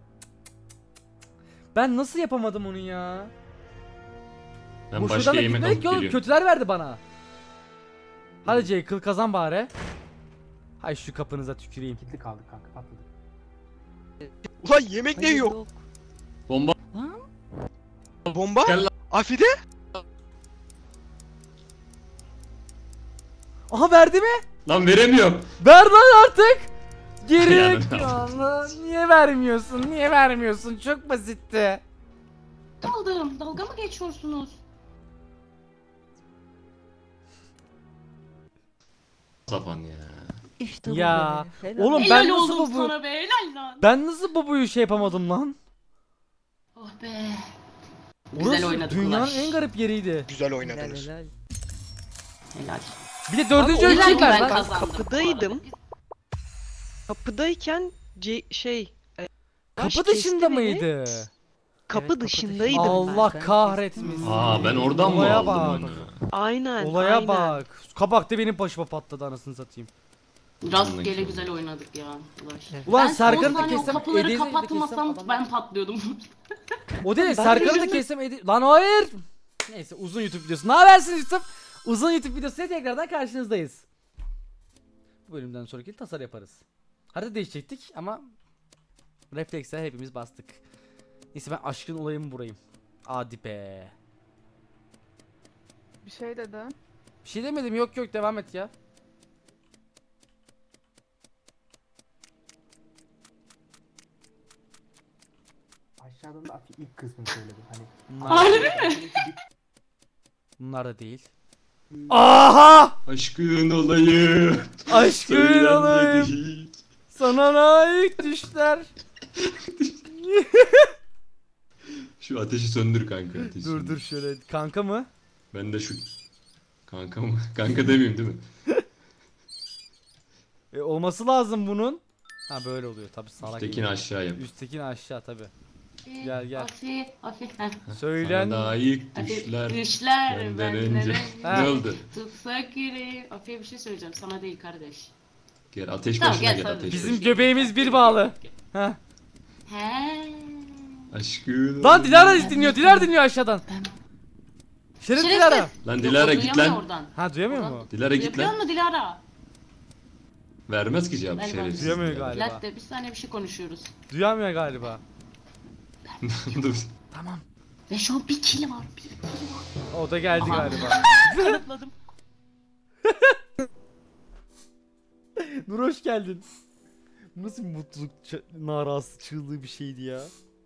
Ben nasıl yapamadım onu ya? Ben Bu başka şuradan da yemek gitmedik alıp ki oğlum. geliyorum. Kötüler verdi bana. Hadi Jekyll kazan bari. Hay şu kapınıza tüküreyim. Kilitli kaldık kanka patladık. Ulan yemek ne Hayır, yok? Bomba. Bomba? Gel lan. Afide? Aha verdi mi? Lan veremiyorum. Ver lan artık. Geri Yani- kalı. Niye vermiyorsun? Niye vermiyorsun? Çok basitti. daldım. Dalga mı geçiyorsunuz? Sapan ya. İşte bu Ya, be. Helal. oğlum Helal ben nasıl oldum bu- sana be helal lan. Ben nasıl Bubu'yu şey yapamadım lan? Oh be. Güzel Burası oynadık dünyanın Ulaş. en garip yeriydi. Güzel Helal, oynadınız. helal. Helal. Bir de dördüncü Abi, ölçek ben ver lan. kazandım bu Kapıdaydım. arada. Kapıdayken C şey e, Ulaş Kapı dışında kesti beni. mıydı? Kapı kapı dışındaydım Allah ben. kahretmesin. Aa ben oradan mı Olaya aldım bak. onu? Aynen. Olaya aynen. bak. Kabak da benim başıma patladı anasını satayım. Rastgele güzel oynadık ya. Ulaş. Ulan Ben Serkan'ı son da saniye o kessem, kapıları Ediz'i de kessem kapatmasam adam- ben patlıyordum. O değil Ben Serkan'ı da de- kessem Edi... Lan hayır. Neyse uzun YouTube videosu. Ne habersiniz YouTube? Uzun YouTube videosuyla tekrardan karşınızdayız. Bu bölümden sonraki tasar yaparız. Harita değişecektik ama refleksle hepimiz bastık. Neyse ben aşkın olayım burayım. Hadi be. Bir şey dedi. Bir şey demedim yok yok devam et ya. Aşağıdan da Afi ilk kısmını söyledi. Hani Bunlar, Harbi mi? bunlar da değil. Aha! Aşkın olayım. Aşkın Söylenmedi olayım. hiç. Sana layık düşler. Şu ateşi söndür kanka. Ateşi Dur söndür. dur şöyle kanka mı? Ben de şu kanka mı? Kanka demeyeyim değil mi? E, olması lazım bunun. Ha böyle oluyor tabi salak. Üsttekini aşağı yap. Üsttekini aşağı tabi. Gel gel. Afi, afi. Söylen. Sana da ilk düşler. Düşler benden benden önce. önce. Ne oldu? Tutsak yüreği. Afi'ye bir şey söyleyeceğim. Sana değil kardeş. Gel ateş Tamam, başına gel, gel tabii. ateş Bizim başına. göbeğimiz bir bağlı. Ha. He. Aşkım. Lan Dilara dinliyor. Dilara dinliyor aşağıdan. Şeref Şerefsiz. Dilara. Lan Yok, Dilara o git duyamıyor lan. oradan. Ha duyamıyor Oradan. mu? Dilara git Duyabiliyor lan. musun Dilara? Vermez ki cevap Ben şerefsiz. Duyamıyor Dilara. galiba. Latte bir saniye bir şey konuşuyoruz. Duyamıyor galiba. Dur. Tamam. Ve şu an bir kill var. Bir kill var. O da geldi Aha. galiba. Kanıtladım. Nur hoş geldin. Nasıl bir mutluluk ç- narası çığlığı bir şeydi ya.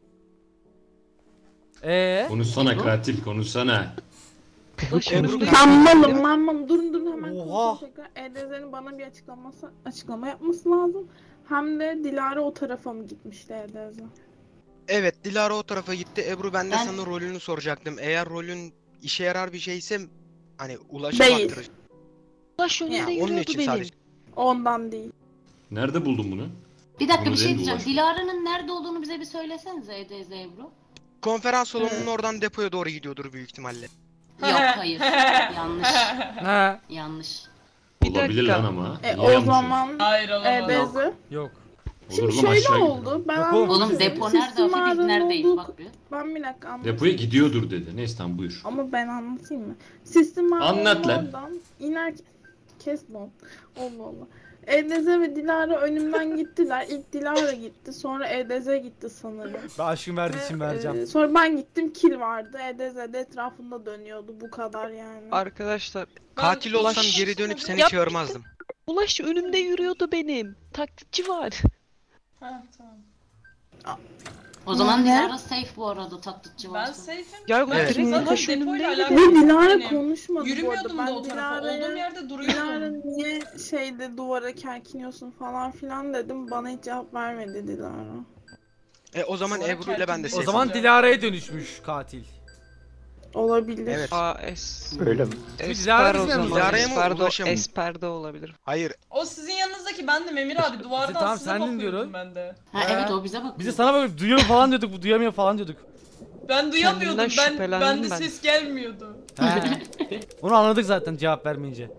Eee? Konuşsana katil konuşsana. Ebru Ben malım ben malım. Durun durun hemen Oha. konuşalım tekrar. E D Z'nin bana bir açıklaması, açıklama yapması lazım. Hem de Dilara o tarafa mı gitmişti E D Z? Evet, Dilara o tarafa gitti. Ebru ben de Ben- sana rolünü soracaktım. Eğer rolün işe yarar bir şeyse hani ulaşa Değil. baktırır. Ulaş önünde Ya, onun yürüyordu için benim. sadece. Ondan değil. Nerede buldun bunu? Bir dakika Bunu bir şey değil mi diyeceğim. Ulaş? Dilara'nın nerede olduğunu bize bir söylesenize E D Z Ebru. Konferans salonunun oradan depoya doğru gidiyordur büyük ihtimalle. Yok hayır. Yanlış. Ha. Yanlış. Bir Olabilir dakika. lan ama. E, Niye o yanlış zaman Hayır E olamaz. D Z. Yok. Şimdi Olur oğlum, şöyle aşağı gidiyor. oldu. Ben Yok anlatayım. oğlum, Oğlum depo Siz nerede? Afi biz mağaranın neredeyiz olduğu- bak bir. Ben bir dakika anlatayım. Depoya gidiyordur dedi. Neyse tamam buyur. Ama ben anlatayım mı? Sistem Anlat lan. oradan iner kes bon. Allah Allah. E D Z ve Dilara önümden gittiler. İlk Dilara gitti. Sonra E D Z gitti sanırım. Ben aşkım verdiği için Ve, vereceğim. e, sonra ben gittim kill vardı. E D Z de etrafında dönüyordu. Bu kadar yani. Arkadaşlar Katil olsam Ulaş- geri dönüp seni Yap- çağırmazdım. Ulaş önümde yürüyordu benim. Taklitçi var. Ha tamam. O zaman Ne? Dilara safe bu arada taklitçi Ben varsa. safe'im. Ya Ben Evet. zaten Ulaş depoyla önümde alakalı Ve yok Dilara benim. konuşmadı bu Yürümüyordum arada. da o Ben tarafa. Dilara'ya Olduğum yerde Dilara duruyordum. niye şeyde duvara kerkiniyorsun falan filan dedim. Bana hiç cevap vermedi Dilara. E o zaman Sonra Ebru ile ben de Kerkin O safe zaman Dilara. Dilara'ya dönüşmüş katil. Olabilir. Evet. Aa es. Öyle mi? Esper o bizim zaman. Dilara'ya mı, Esper de, Ulaş'a mı? Esper de olabilir. Hayır. O sizin yanınızdaki bendim Emir abi. Duvardan tamam, size sendin bakıyordum diyorum. ben de. Ha evet o bize bakıyor. Biz de sana böyle duyuyor falan diyorduk, bu duyamıyor falan diyorduk. Ben duyamıyordum. Kendimden Ben şüphelendim bende ben. ses gelmiyordu. He. Onu anladık zaten cevap vermeyince.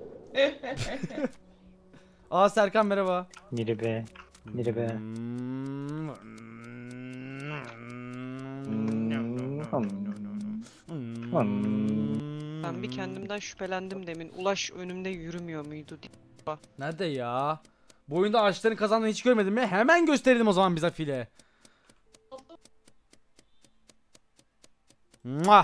Aa Serkan merhaba. Niri be. Niri be. Ben bir kendimden şüphelendim demin. Ulaş önümde yürümüyor muydu diye. Nerede ya? Bu oyunda ağaçların kazandığını hiç görmedim mi? Hemen gösterelim o zaman bize file. Muah.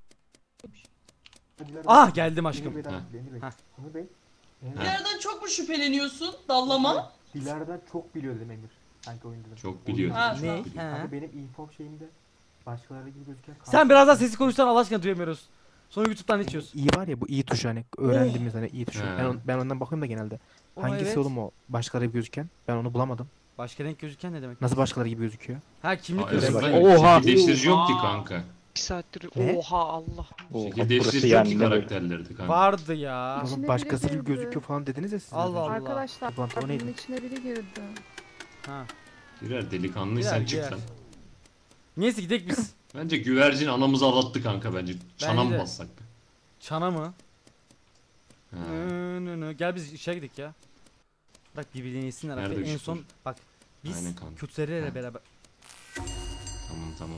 Ah geldim aşkım. Emir Bey, Ha. Emir Bey, Ha. Emir Bey. Emir Bey. Dilara'dan çok mu şüpheleniyorsun? Dallama. Dilara'dan çok biliyor dedim Emir. Sanki oyunda dedim. Çok biliyor. Ha, Ne? tamam. He. Kanka benim info şeyimde başkaları gibi gözüken Sen biraz daha sesi konuşsan Allah aşkına duyamıyoruz. Sonra YouTube'dan içiyoruz. İyi var ya bu iyi tuş hani öğrendiğimiz hani iyi tuş. He. Ben, on- ben ondan bakıyorum da genelde. O Hangisi evet. oğlum o başkaları gibi gözüken? Ben onu bulamadım. Başka renk gözüken ne demek? Nasıl başkaları gibi gözüküyor? Ha kimlik Aa, gözüküyor. Oha. Oha. Şekil değiştirici yok ki Oha. kanka. Bir saattir Ne? oha Allah. Oha, Şekil burası değiştirici yok ki yani ne böyle? karakterlerdi kanka. Vardı ya. Oğlum İçine başkası biri gibi girdi. gözüküyor falan dediniz ya siz. az Allah önce. Allah. Arkadaşlar Ulan o neydi? bunun içine biri girdi. Ha. Girer delikanlıysan Girer, çık girer. lan. Neyse gidelim biz. Bence güvercin anamızı ağlattı kanka bence. Çana Bence mı de. bassak be? Çana mı? Ha. Nı nı nı. Gel biz içeri gidelim ya. Bak birbirine yesinler. Nerede En ışıklar? son bak biz Aynen kanka. Kürtlerle Ha. beraber. Tamam tamam.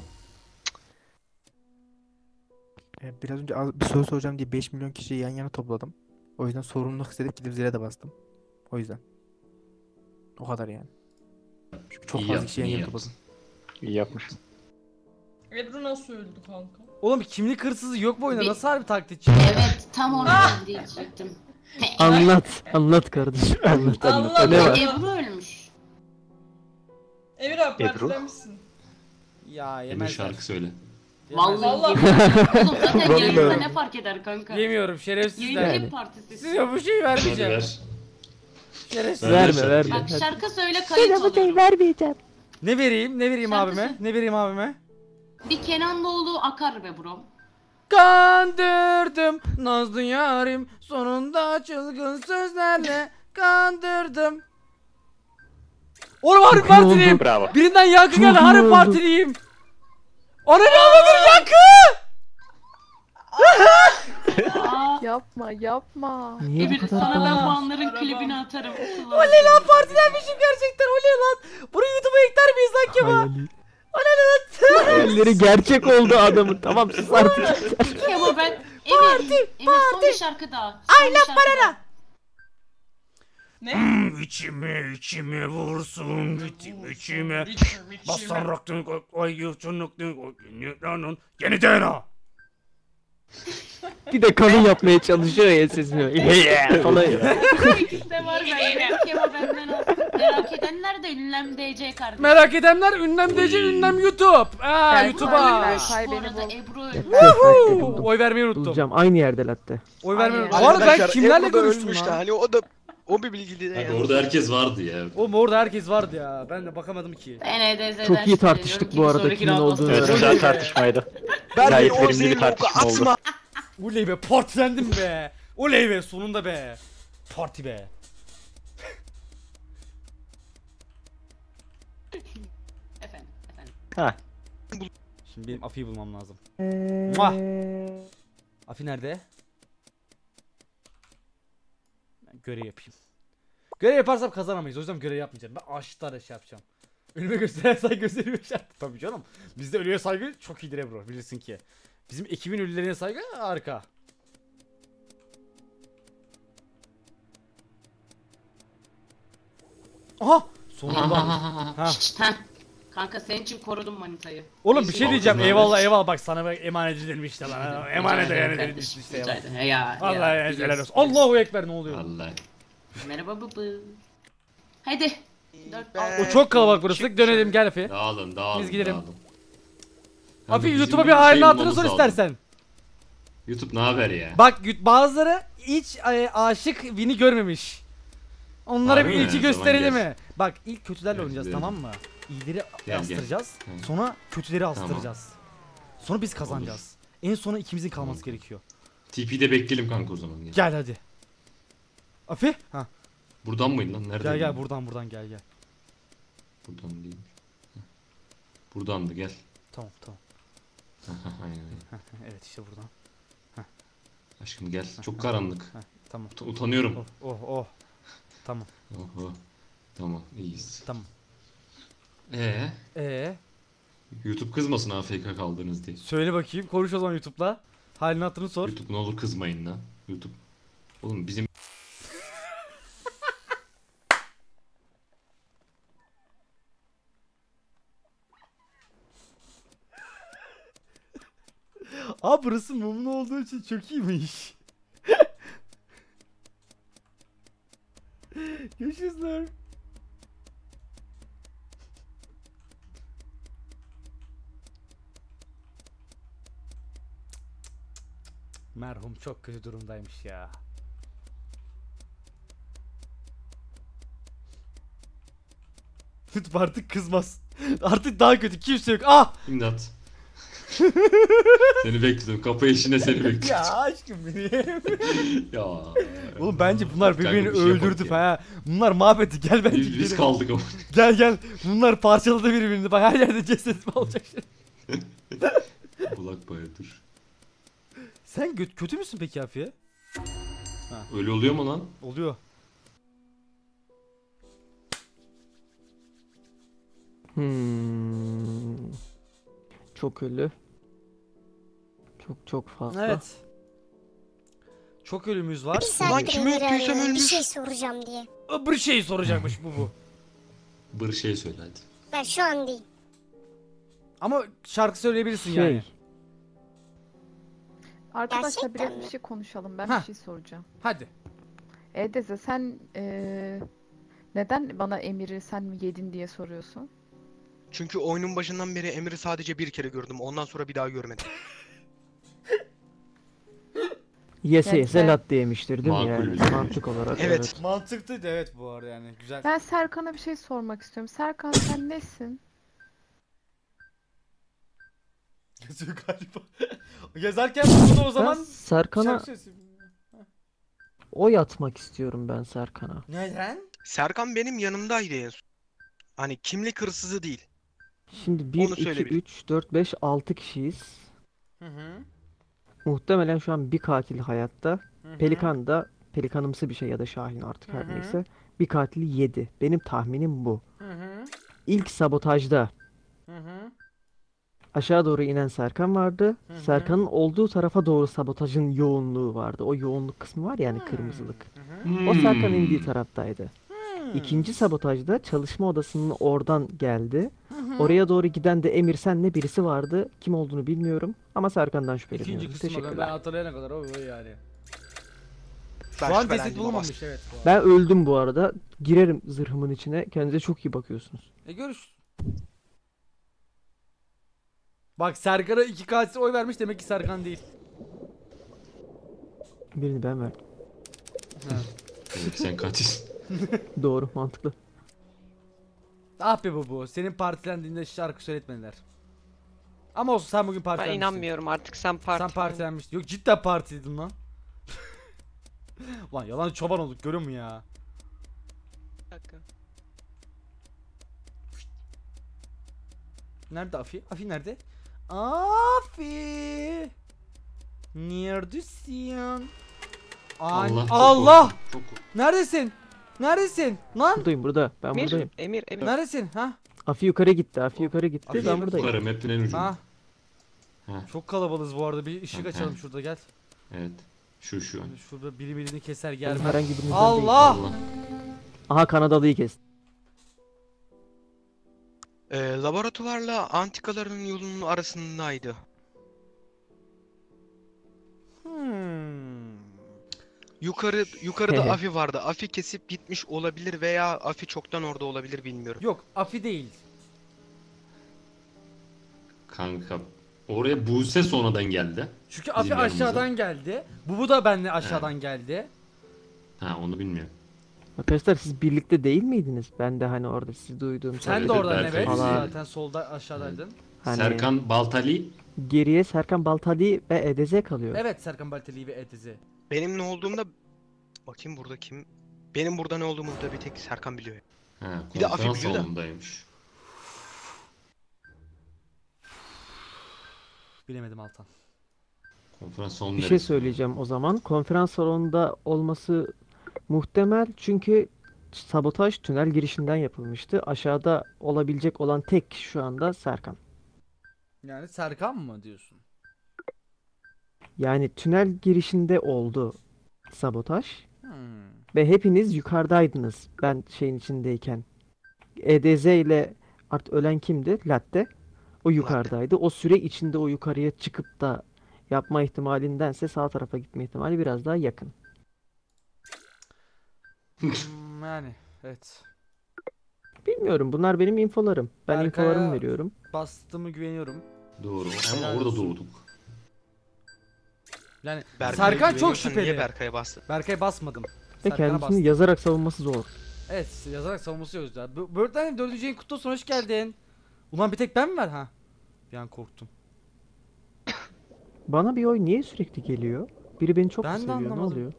E, biraz önce az- bir soru soracağım diye beş milyon kişiyi yan yana topladım. O yüzden sorumluluk hissedip gidip zile de bastım. O yüzden. O kadar yani. Çünkü çok İyi fazla yaptın, kişi yan iyi yana yaptın. topladım. İyi yapmışsın. Ebru nasıl öldü kanka? Oğlum kimlik hırsızı yok bu oyunda. Bir- Nasıl harbi taklitçi? Evet tam onu ben diyecektim. Anlat. Anlat kardeşim. Anlat anlat. Allah Ne var? Allah. Ebru ölmüş. Emir abi Ebru? partilemişsin. Ya Emir yemezler. şarkı söyle. Vallahi. Vallahi. Oğlum zaten Vallahi. yayında ne fark eder kanka? Yemiyorum şerefsizler. Yayın Yani. hep partisi. Size bu şeyi Hadi vermeyeceğim. ver. Şerefsiz. Ver, Verme ver verme. Bak Hadi. şarkı söyle kayıt Sana bu şeyi alıyorum. vermeyeceğim. Ne vereyim? Ne vereyim Şarkı abime? söyle. Ne vereyim abime? Bir Kenan Doğulu akar be bro. Kandırdım nazlı yarim sonunda çılgın sözlerle kandırdım. Oğlum harbi Çok iyi oldu. partiliyim. Bravo. Birinden yankı Çok geldi iyi harbi oldu. partiliyim. Ana ne anladın yankı? Aa, Yapma yapma. Niye Emir bu kadar sana ben bu bağırdın? anların klibini atarım. Oley lan partilenmişim gerçekten oley lan. Bunu YouTube'a ekler miyiz lan Kemal? Hayali. Oley lan. Hayalleri gerçek oldu adamın. Tamam sus artık. Kemal ben Emir, Emir son bir şarkı daha. Ay lan bana. Ne? Hmm, içime içime vursun içime içime. Bastan raktın koy yutunuktun koy yeniden ha. Bir de kalın yapmaya çalışıyor ya sesini. Yeah falan ya. İkisi de var bende. Kemal benden al. Merak edenler de ünlem D C kardeşim. Merak edenler ünlem D C ünlem YouTube. Aa Ben- YouTube'a. ben- Bu arada Ebru ölmüş. Buldum. Oy vermeyi unuttum. Bulacağım aynı yerde latte. Oy vermeyi Hayır. unuttum. Bu arada ben Arkadaşlar, kimlerle Ebru da görüştüm ölmüş de, lan? Hani o da o bir bilgi de Abi yani. orada herkes vardı ya. Oğlum orada herkes vardı ya. Ben de bakamadım ki. Ben E D Z'den Çok iyi tartıştık bu arada kimin olduğunu. Evet, güzel tartışmaydı. Ben Gayet o verimli bir zehirli tartışma oku oldu. atma. Oley be partilendim be. Oley be sonunda be. Parti be. Efendim, efendim. Ha. Şimdi benim Afi'yi bulmam lazım. Muah. Afi nerede? Ben görev yapayım. Görev yaparsam kazanamayız. O yüzden görev yapmayacağım. Ben aşıklarla şey yapacağım. Ölüme gösteren saygı gösteriyor şart. Tabii canım. Bizde ölüye saygı çok iyidir Ebru. Bilirsin ki. Bizim ekibin ölülerine saygı harika. Aha! Sonunda. Ha. Şşt, heh. Kanka senin için korudum manitayı. Oğlum bir Neyse. şey diyeceğim. Aldın Eyvallah abi. eyvallah. Bak sana bak emanet edilmiş işte bana. Emanet Rica ederim edilmiş kardeşim, işte rica ya. ederim. Ya, Allah ya, ya helal biliyorsun, olsun. biliyorsun. Allahu ekber ne oluyor? Allah. Merhaba bıbı. Hadi. Dört, Ben- O çok kalabalık burası. Çık Dönelim dışarı. gel Afi. Dağılın dağılın Biz gidelim. dağılın. Afi Bizim YouTube'a bir bir halini şey hatırını bulmamız sor lazım. istersen. YouTube ne haber ya? Bak y- bazıları hiç e, aşık Win'i görmemiş. Onlara Harbi bir mi? ilgi O zaman gösterelim gel. mi? Bak ilk kötülerle Gel, oynayacağız gidelim. tamam mı? İyileri gel. astıracağız. Hı. Sonra kötüleri Tamam. astıracağız. Sonra biz kazanacağız. En sona ikimizin kalması Tamam. gerekiyor. T P'de bekleyelim kanka o zaman. Gel. Gel hadi. Afi? Ha. Buradan mıydın lan? Nerede? Gel gel buradan buradan gel gel. Buradan değil. Heh. Buradandı gel. Tamam tamam. Aynen aynen. Evet işte buradan. Aşkım gel. Çok karanlık. Heh, tamam. Ut- Utanıyorum. Oh oh oh. Tamam Oh, oh. Tamam iyiyiz. tamam. Ee, Ee, YouTube kızmasın A F K kaldınız diye. söyle bakayım konuş o zaman YouTube'la. Halini hatırını sor. YouTube ne olur kızmayın lan. YouTube. Oğlum bizim Aa burası mumlu olduğu için çok iyiymiş. Görüşürüz lan. Merhum çok kötü durumdaymış ya. YouTube artık kızmaz. Artık daha kötü kimse yok. Ah! İmdat. Seni bekliyorum. Kapı eşine seni bekliyorum. Ya aşkım benim. Ya. Oğlum bence bunlar Kanka birbirini bir şey yapak öldürdü ya. ha. Bunlar mahvetti. Gel bence Biz, biz gidelim. kaldık ama. Gel gel. Bunlar parçaladı birbirini. Bak her yerde ceset olacak şimdi. Bulak baya dur. Sen gö- kötü müsün peki Afiye? Öyle oluyor mu lan? Oluyor. Hmm. Çok ölü. Çok çok fazla. Evet. Çok ölümümüz var. Bir saattir kimi Emir'i öptüysem arıyorum, bir ölmüş. şey soracağım diye. Bir şey soracakmış bu bu. Bir şey söyle hadi. Ben şu an değil. Ama şarkı söyleyebilirsin Şey. yani. Arkadaşlar Gerçekten biraz mi? bir şey konuşalım. Ben Hah. bir şey soracağım. Hadi. E D Z sen eee, neden bana Emir'i sen mi yedin diye soruyorsun? Çünkü oyunun başından beri Emir'i sadece bir kere gördüm. Ondan sonra bir daha görmedim. Yese Yani yese ben- latte yemiştir değil mi Makul yani? bir şey. Mantık olarak. Evet. Mantıklıydı evet bu arada yani. Güzel. Ben Serkan'a bir şey sormak istiyorum. Serkan sen nesin? Yazıyor galiba. Yazarken bunu o Ben zaman Serkan'a şarkı söylesin. oy atmak istiyorum ben Serkan'a. Neden? Serkan benim yanımdaydı en son. Hani kimlik hırsızı değil. Şimdi bir, Onu iki, söyle bir. üç, dört, beş, altı kişiyiz. Hı hı. Muhtemelen şu an bir katil hayatta. Hı hı. Pelikan da pelikanımsı bir şey ya da Şahin artık Hı her hı. neyse. Bir katili yedi. Benim tahminim bu. Hı hı. İlk sabotajda Hı hı. aşağı doğru inen Serkan vardı. Hı hı. Serkan'ın olduğu tarafa doğru sabotajın yoğunluğu vardı. O yoğunluk kısmı var ya hani kırmızılık. O Serkan indiği taraftaydı. İkinci sabotajda çalışma odasının oradan geldi. hı. Oraya doğru giden de Emir senle birisi vardı. Kim olduğunu bilmiyorum ama Serkan'dan İkinci şüpheleniyorum. kısmı ben, ben Teşekkürler. hatırlayana kadar o o yani. Ben Şu an şüphelendim ceset ama. bulunmamış evet. Bu arada. Ben öldüm bu arada. Girerim zırhımın içine. Kendinize çok iyi bakıyorsunuz. E görüş. Bak Serkan'a iki katil oy vermiş demek ki Serkan değil. Birini ben verdim. Demek ki sen katilsin. Doğru, mantıklı. Ah be bu bu. Senin partilendiğinde şarkı söyletmediler. Ama olsun sen bugün Ben partilenmişsin. inanmıyorum artık sen parti. Sen partilenmiştin. Yok cidden partiydin lan. Lan yalan çoban olduk görüyor musun ya? Bir dakika. Nerede Afi? Afi nerede? Afi. Neredesin? Ay- Allah. çok Allah! korktum, Çok korktum. Neredesin? Neredesin? Lan Buradayım burada. Ben Emir, buradayım. Emir, Emir. neredesin? Ha? Afi yukarı gitti. Afi yukarı gitti. Afi ben yukarı- buradayım. Yukarı map'in en ucunda. Ha? Ha. Çok kalabalığız bu arada. Bir ışık Hı hı. açalım şurada gel. Evet. Şu şu an. Şurada biri birini keser Ben gelmez. herhangi birinizden değilim. Allah! Allah. Aha Kanadalıyı kes. Ee, laboratuvarla antikaların yolunun arasındaydı. Hmm. Yukarı yukarıda Hehe. Afi vardı. Afi kesip gitmiş olabilir veya Afi çoktan orada olabilir bilmiyorum. Yok Afi değil. Kanka. Oraya Buse sonradan geldi. Çünkü Afi Bizim yanımıza. aşağıdan geldi. Bubu da benimle aşağıdan geldi. Ha onu bilmiyorum. Arkadaşlar siz birlikte değil miydiniz? Ben de hani orada sizi duyduğum Sen Evet, de evet, oradan Berkay evet. bizi- Zaten solda aşağıdaydın. Hani Serkan Baltali. geriye Serkan Baltali ve Edeze kalıyor. Evet Serkan Balteli ve Etizi. Benim ne olduğumda bakayım burada kim? Benim burada ne olduğumu da bir tek Serkan biliyor. Ha, Bir de Afi konferans biliyor da. salonundaymış. Bilemedim Altan. Konferans salonu Bir şey neresi? söyleyeceğim o zaman. Konferans salonunda olması muhtemel çünkü sabotaj tünel girişinden yapılmıştı. Aşağıda olabilecek olan tek kişi şu anda Serkan. Yani Serkan mı diyorsun? Yani tünel girişinde oldu sabotaj Hmm. ve hepiniz yukarıdaydınız ben şeyin içindeyken. E D Z ile artık ölen kimdi? Latte. O yukarıdaydı. O süre içinde o yukarıya çıkıp da yapma ihtimalindense sağ tarafa gitme ihtimali biraz daha yakın. Hmm, yani evet. Bilmiyorum. Bunlar benim infolarım. Ben Berkay'a- infolarımı veriyorum. Bastığımı güveniyorum. Doğru. Ama Helal orada olsun. doğduk. Yani Berkay'a Serkan çok güveniyorsan şüpheli. Niye Berkay'a bastın? Berkay basmadım. Ve Serkan'a kendisini bastım. yazarak savunması zor. Evet yazarak savunması yok ya. B- Birdline dördüncü yayın kutlu olsun hoş geldin. Ulan bir tek ben mi var ha? Bir an korktum. Bana bir oy niye sürekli geliyor? Biri beni çok mu Ben de seviyor? Ne anlamadım. oluyor?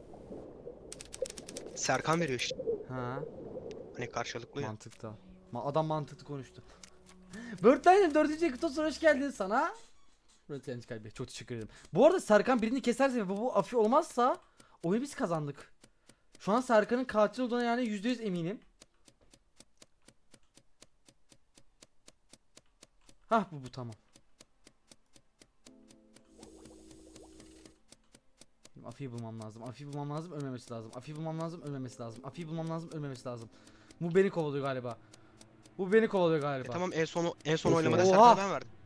Serkan veriyor işte. Ha Hani karşılıklı ya. mantıklı. Ma adam mantıklı konuştu. Birdline dördüncü yayın kutlu olsun hoş geldin sana. Birdline kalbi çok teşekkür ederim. Bu arada Serkan birini keserse ve bu, bu Afi olmazsa oyunu biz kazandık. Şu an Serkan'ın katil olduğuna yani yüzde yüz eminim. Hah bu bu tamam. Afi'yi bulmam lazım. Afi'yi bulmam lazım. Ölmemesi lazım. Afi'yi bulmam lazım. Ölmemesi lazım. Afi'yi bulmam lazım. Ölmemesi lazım. Bu beni kovalıyor galiba. Bu beni kovalıyor E galiba. tamam en son en son Neyse. oylamada Oha! Serkan'a ben verdim.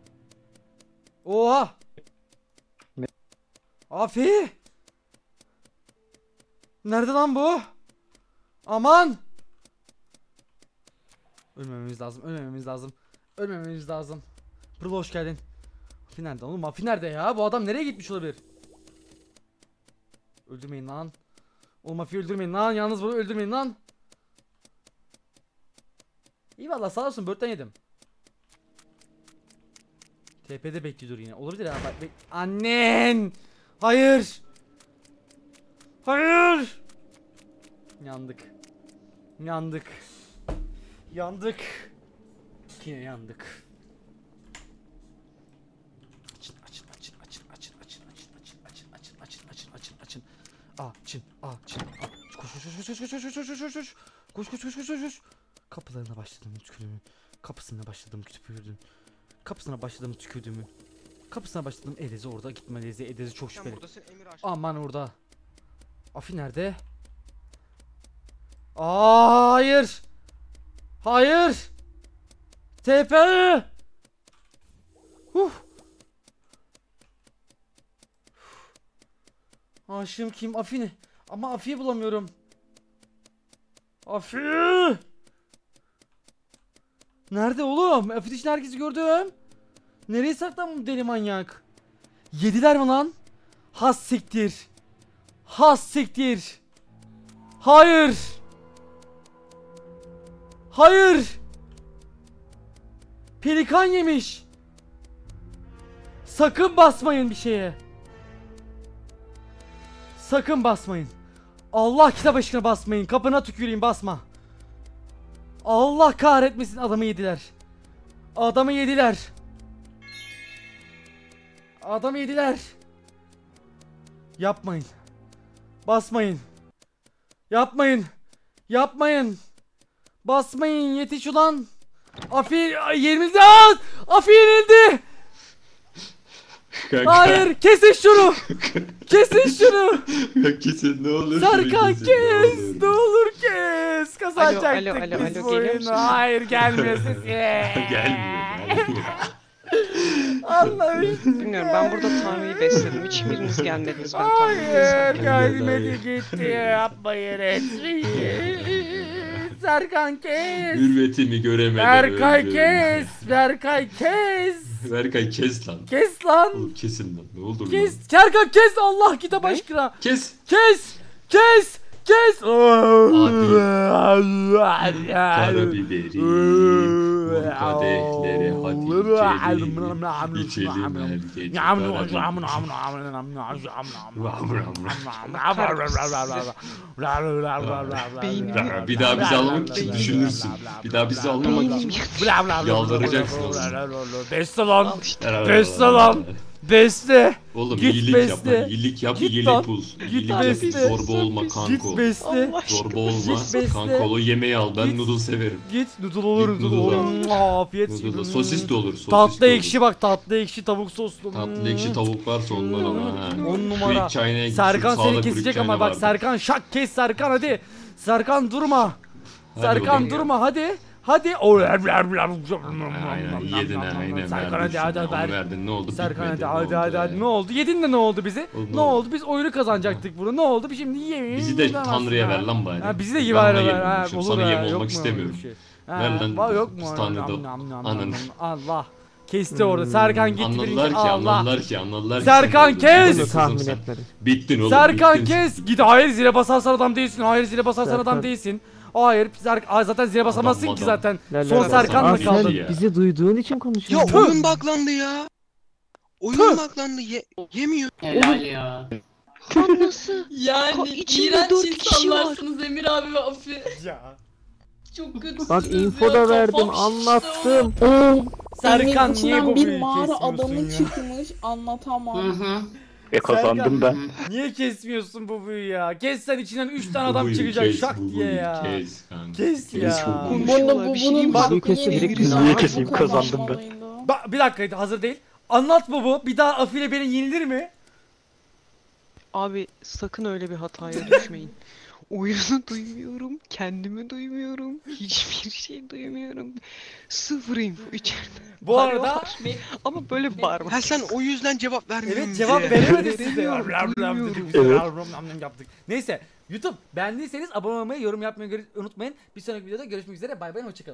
Oha! Afi! Nerede lan bu? Aman! Ölmememiz lazım. Ölmememiz lazım. Ölmememiz lazım. Pırıl hoş geldin. Afi nerede oğlum? Afi nerede ya? Bu adam nereye gitmiş olabilir? Öldürmeyin lan. Oğlum Afi'yi öldürmeyin lan. Yalnız bunu öldürmeyin lan. İyi valla sağ olsun. Börtten yedim. T P'de bekliyordur yine. Olabilir ha. Bak, bek Annen! Hayır! Hayır! Yandık. Yandık. Yandık. Yine yandık. Açın açın açın açın açın açın açın açın açın açın açın açın açın açın. Açın açın. Koş koş koş koş koş koş koş koş koş koş. Koş koş koş koş koş koş. Kapılarına başladım tükürdüğümün. Kapısına başladım tükürdüğümün. Kapısına başladım tükürdüğümün. Kapısına başladım. Edezi orada gitme Edezi. Edezi çok şüpheli. Aman orada. Afi nerede? Aa, hayır. Hayır. T P. Huh. Aşığım kim? Afi ne? Ama Afi'yi bulamıyorum. Afi. Nerede oğlum? Afi için herkesi gördüm. Nereye saklan bu deli manyak? Yediler mi lan? Has siktir. Has siktir. Hayır. Hayır. Pelikan yemiş. Sakın basmayın bir şeye. Sakın basmayın. Allah kitap aşkına basmayın. Kapına tüküreyim, basma. Allah kahretmesin, adamı yediler. Adamı yediler. Adamı yediler. Yapmayın. Basmayın. Yapmayın. Yapmayın. Basmayın, yetiş ulan. Afi yerimizde. Afi yenildi. Kanka. Hayır, kesin şunu. Kesin şunu. Kesin ne olur. Serkan kes. Ne olur kes. Kazanacaktık alo, alo, biz alo, bu geliyor oyunu. musunuz? Hayır, gelmiyor sesi. Gelmiyor. Gelmiyor. Allah'ım. Bilmiyorum, ben burada Tanrı'yı besledim. Hiçbiriniz gelmediniz, ben Tanrı'yı Hayır, besledim. gelmedi gitti. Yapmayın etmeyin. Serkan kes. Hürmetimi göremeden Berkay öldüm. kes. Berkay kes. Berkay kes lan. Kes lan. Oğlum kesin lan. Ne olur Kes. lan. Serkan kes. Allah kitap aşkına. Kes. Kes. Kes. Kes. Abi. Karabiberi. Vur kadehlere hadi içelim. İçelim her gece. Beynimi- Bir daha bizi almak için düşünürsün. Bir daha bizi almamak için yalvaracaksın oğlum. Beste lan. Beste lan. Beste. Oğlum Git iyilik beste. yap lan. İyilik yap, Git iyilik lan. bul. Git İyilik yap, beste. zorba olma kanko. Git beste. Zorba olma. Git beste. Kankolu yemeği al. Ben Git. noodle severim. Git noodle olur, Git noodle noodle olur. al. Afiyet Noodle, olsun. sosis de olur, sosis de Tatlı olur. ekşi bak, tatlı ekşi tavuk soslu. Tatlı ekşi tavuk varsa ondan al ha. On numara. Quick China'ya git, Serkan şu seni sağda kesecek Quick ama China bak vardı. Serkan şak kes Serkan hadi. Serkan durma. Hadi Serkan bakalım. durma hadi. Hadi. O Aynen yedin ha aynen Serkan verdin hadi hadi şunu. Onu hadi. verdin ne oldu? Serkan Bitmedi, hadi ne hadi oldu hadi hadi ya? ne oldu? Yedin de ne oldu bize? Oğlum, Ne oldu? Biz oyunu kazanacaktık bunu. Ne oldu? Şimdi yemeği. Bizi de Tanrı'ya ver lan bari. Ha, bizi de Ben gibi ona ver yem ver. Ha, olmuşum, olur sana ha, yem yok olmak mu istemiyorum. öyle bir şey? Ver Ha, lan, va- yok mu? Tanrı'da Nam, nam, nam, ananı. nam. Allah. Kesti orada. Serkan gitti. Anladılar birinci. ki, Allah. anladılar ki, anladılar ki. Serkan sen kes! öldün. Bunu tahmin Sen- etmedim. Bittin oğlum. Serkan bittin. kes. Git. Hayır, zile basarsan adam değilsin. Hayır, zile basarsan Serkan. adam değilsin. Hayır, Serkan. Aa, zaten zile basamazsın Adam, ki adam. zaten. La la Son la. Serkan'la Aa, sen kaldın. ya. bizi duyduğun için Ya konuşuyorsun. oyun buglandı ya. Oyun buglandı. Ye yemiyor. Helal ya. Lan nasıl? Yani Ka- içinde iğrenç dört kişi var. insanlarsınız Emir abi ve Afi. Ya. Çok kötüsünüz Bak ya, info da verdim, kafam şişti anlattım. Serkan Evin niye içinden bu bir büyüyü mağara kesmiyorsun adamı ya? çıkmış anlatamam. Hı hı. E kazandım ben. Niye kesmiyorsun bu büyüyü ya? Kessen içinden üç tane adam Bubuyu çıkacak kes, şak bubuyu diye ya. Kes kanka. Kes ya. bubuyu. Bunu, Konuşuyorlar, bu, bir şey bunun diyeyim mi? hakkı Keseyim, yine direkt bir yüzüğü daha keseyim, bu kazandım ben. kazanmalıydı. Bak bir dakika, hazır değil. Anlat baba. Bir daha Afi ile beni yenilir mi? Abi sakın öyle bir hataya düşmeyin. Oyunu duymuyorum, kendimi duymuyorum, hiçbir şey duymuyorum. Sıfır info içeride. Bu arada Bağırıyorlar. Ama böyle bağırma. Ha sen o yüzden cevap vermiyorsun. evet cevap veremedi size. Duymuyorum, Blam blam dedik, duymuyorum. biz de Evet. blam blam blam yaptık. Neyse YouTube beğendiyseniz abone olmayı, yorum yapmayı unutmayın. Bir sonraki videoda görüşmek üzere. Bay bay, hoşçakalın.